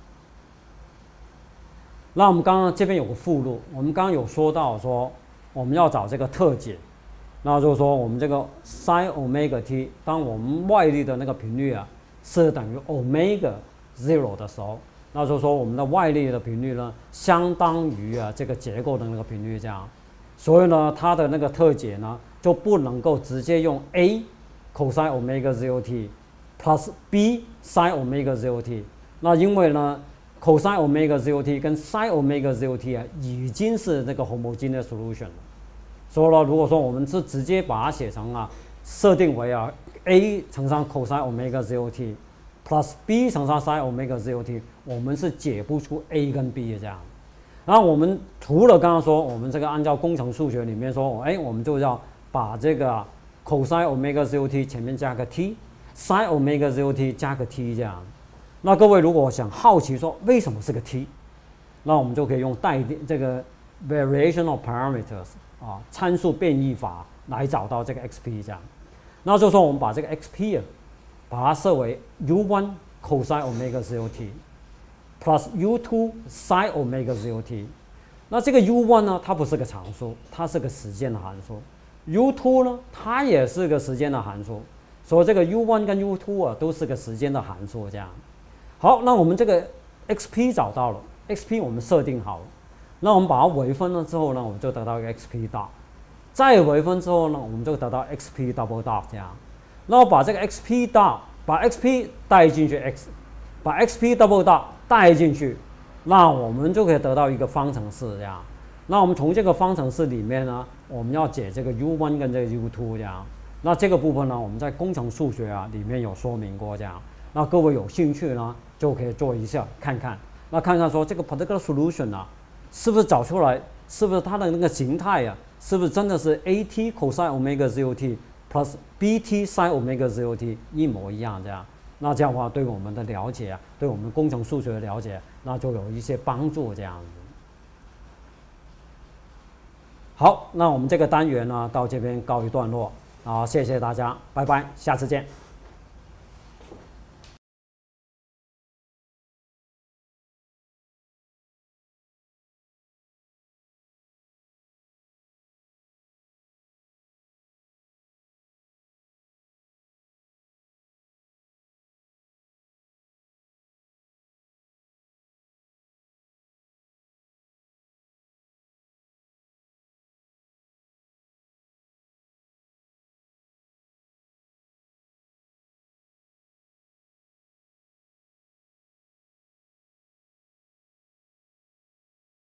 那我们刚刚这边有个附录，我们刚刚有说到说我们要找这个特解，那就是说我们这个 sin omega t， 当我们外力的那个频率啊是等于 omega zero 的时候，那就是说我们的外力的频率呢相当于啊这个结构的那个频率这样，所以呢它的那个特解呢就不能够直接用 a cosine omega zero t plus b sin omega zero t， 那因为呢 cosine omega zero t 跟 sin omega zero t 啊已经是那个 homogeneous solution 了，所以呢，如果说我们是直接把它写成啊，设定为啊 a 乘上 cosine omega zero t plus b 乘上 sin omega zero t， 我们是解不出 a 跟 b 的这样。然后我们除了刚刚说我们这个按照工程数学里面说，哎，我们就要把这个 cosine omega zero t 前面加个 t，sin omega zero t 加个 t 这样。那各位如果想好奇说为什么是个 t， 那我们就可以用代这个 variational parameters 啊参数变异法来找到这个 xp 这样。 那就说我们把这个 xp 啊，把它设为 u 一 cosine omega zero t plus u 二 sin omega zero t。那这个 u 一 呢，它不是个常数，它是个时间的函数。u 二 呢，它也是个时间的函数。所以这个 u 一 跟 u 二 啊，都是个时间的函数。这样，好，那我们这个 xp 找到了 ，xp 我们设定好了。那我们把它微分了之后呢，我们就得到一个 xp dot。再微分之后呢，我们就得到 xp double dot 这样。然后把这个 xp dot 把 xp 带进去 x， 把 xp double dot 带进去，那我们就可以得到一个方程式这样。那我们从这个方程式里面呢，我们要解这个 u 一 跟这个 u 二 这样。那这个部分呢，我们在工程数学啊里面有说明过这样。那各位有兴趣呢，就可以做一下看看。那看看说这个 particular solution 啊，是不是找出来，是不是它的那个形态啊？是不是真的是 at cosine omega zero t plus bt sin omega zero t 一模一样这样？那这样的话，对我们的了解啊，对我们工程数学的了解，那就有一些帮助这样子。好，那我们这个单元呢，到这边告一段落啊，谢谢大家，拜拜，下次见。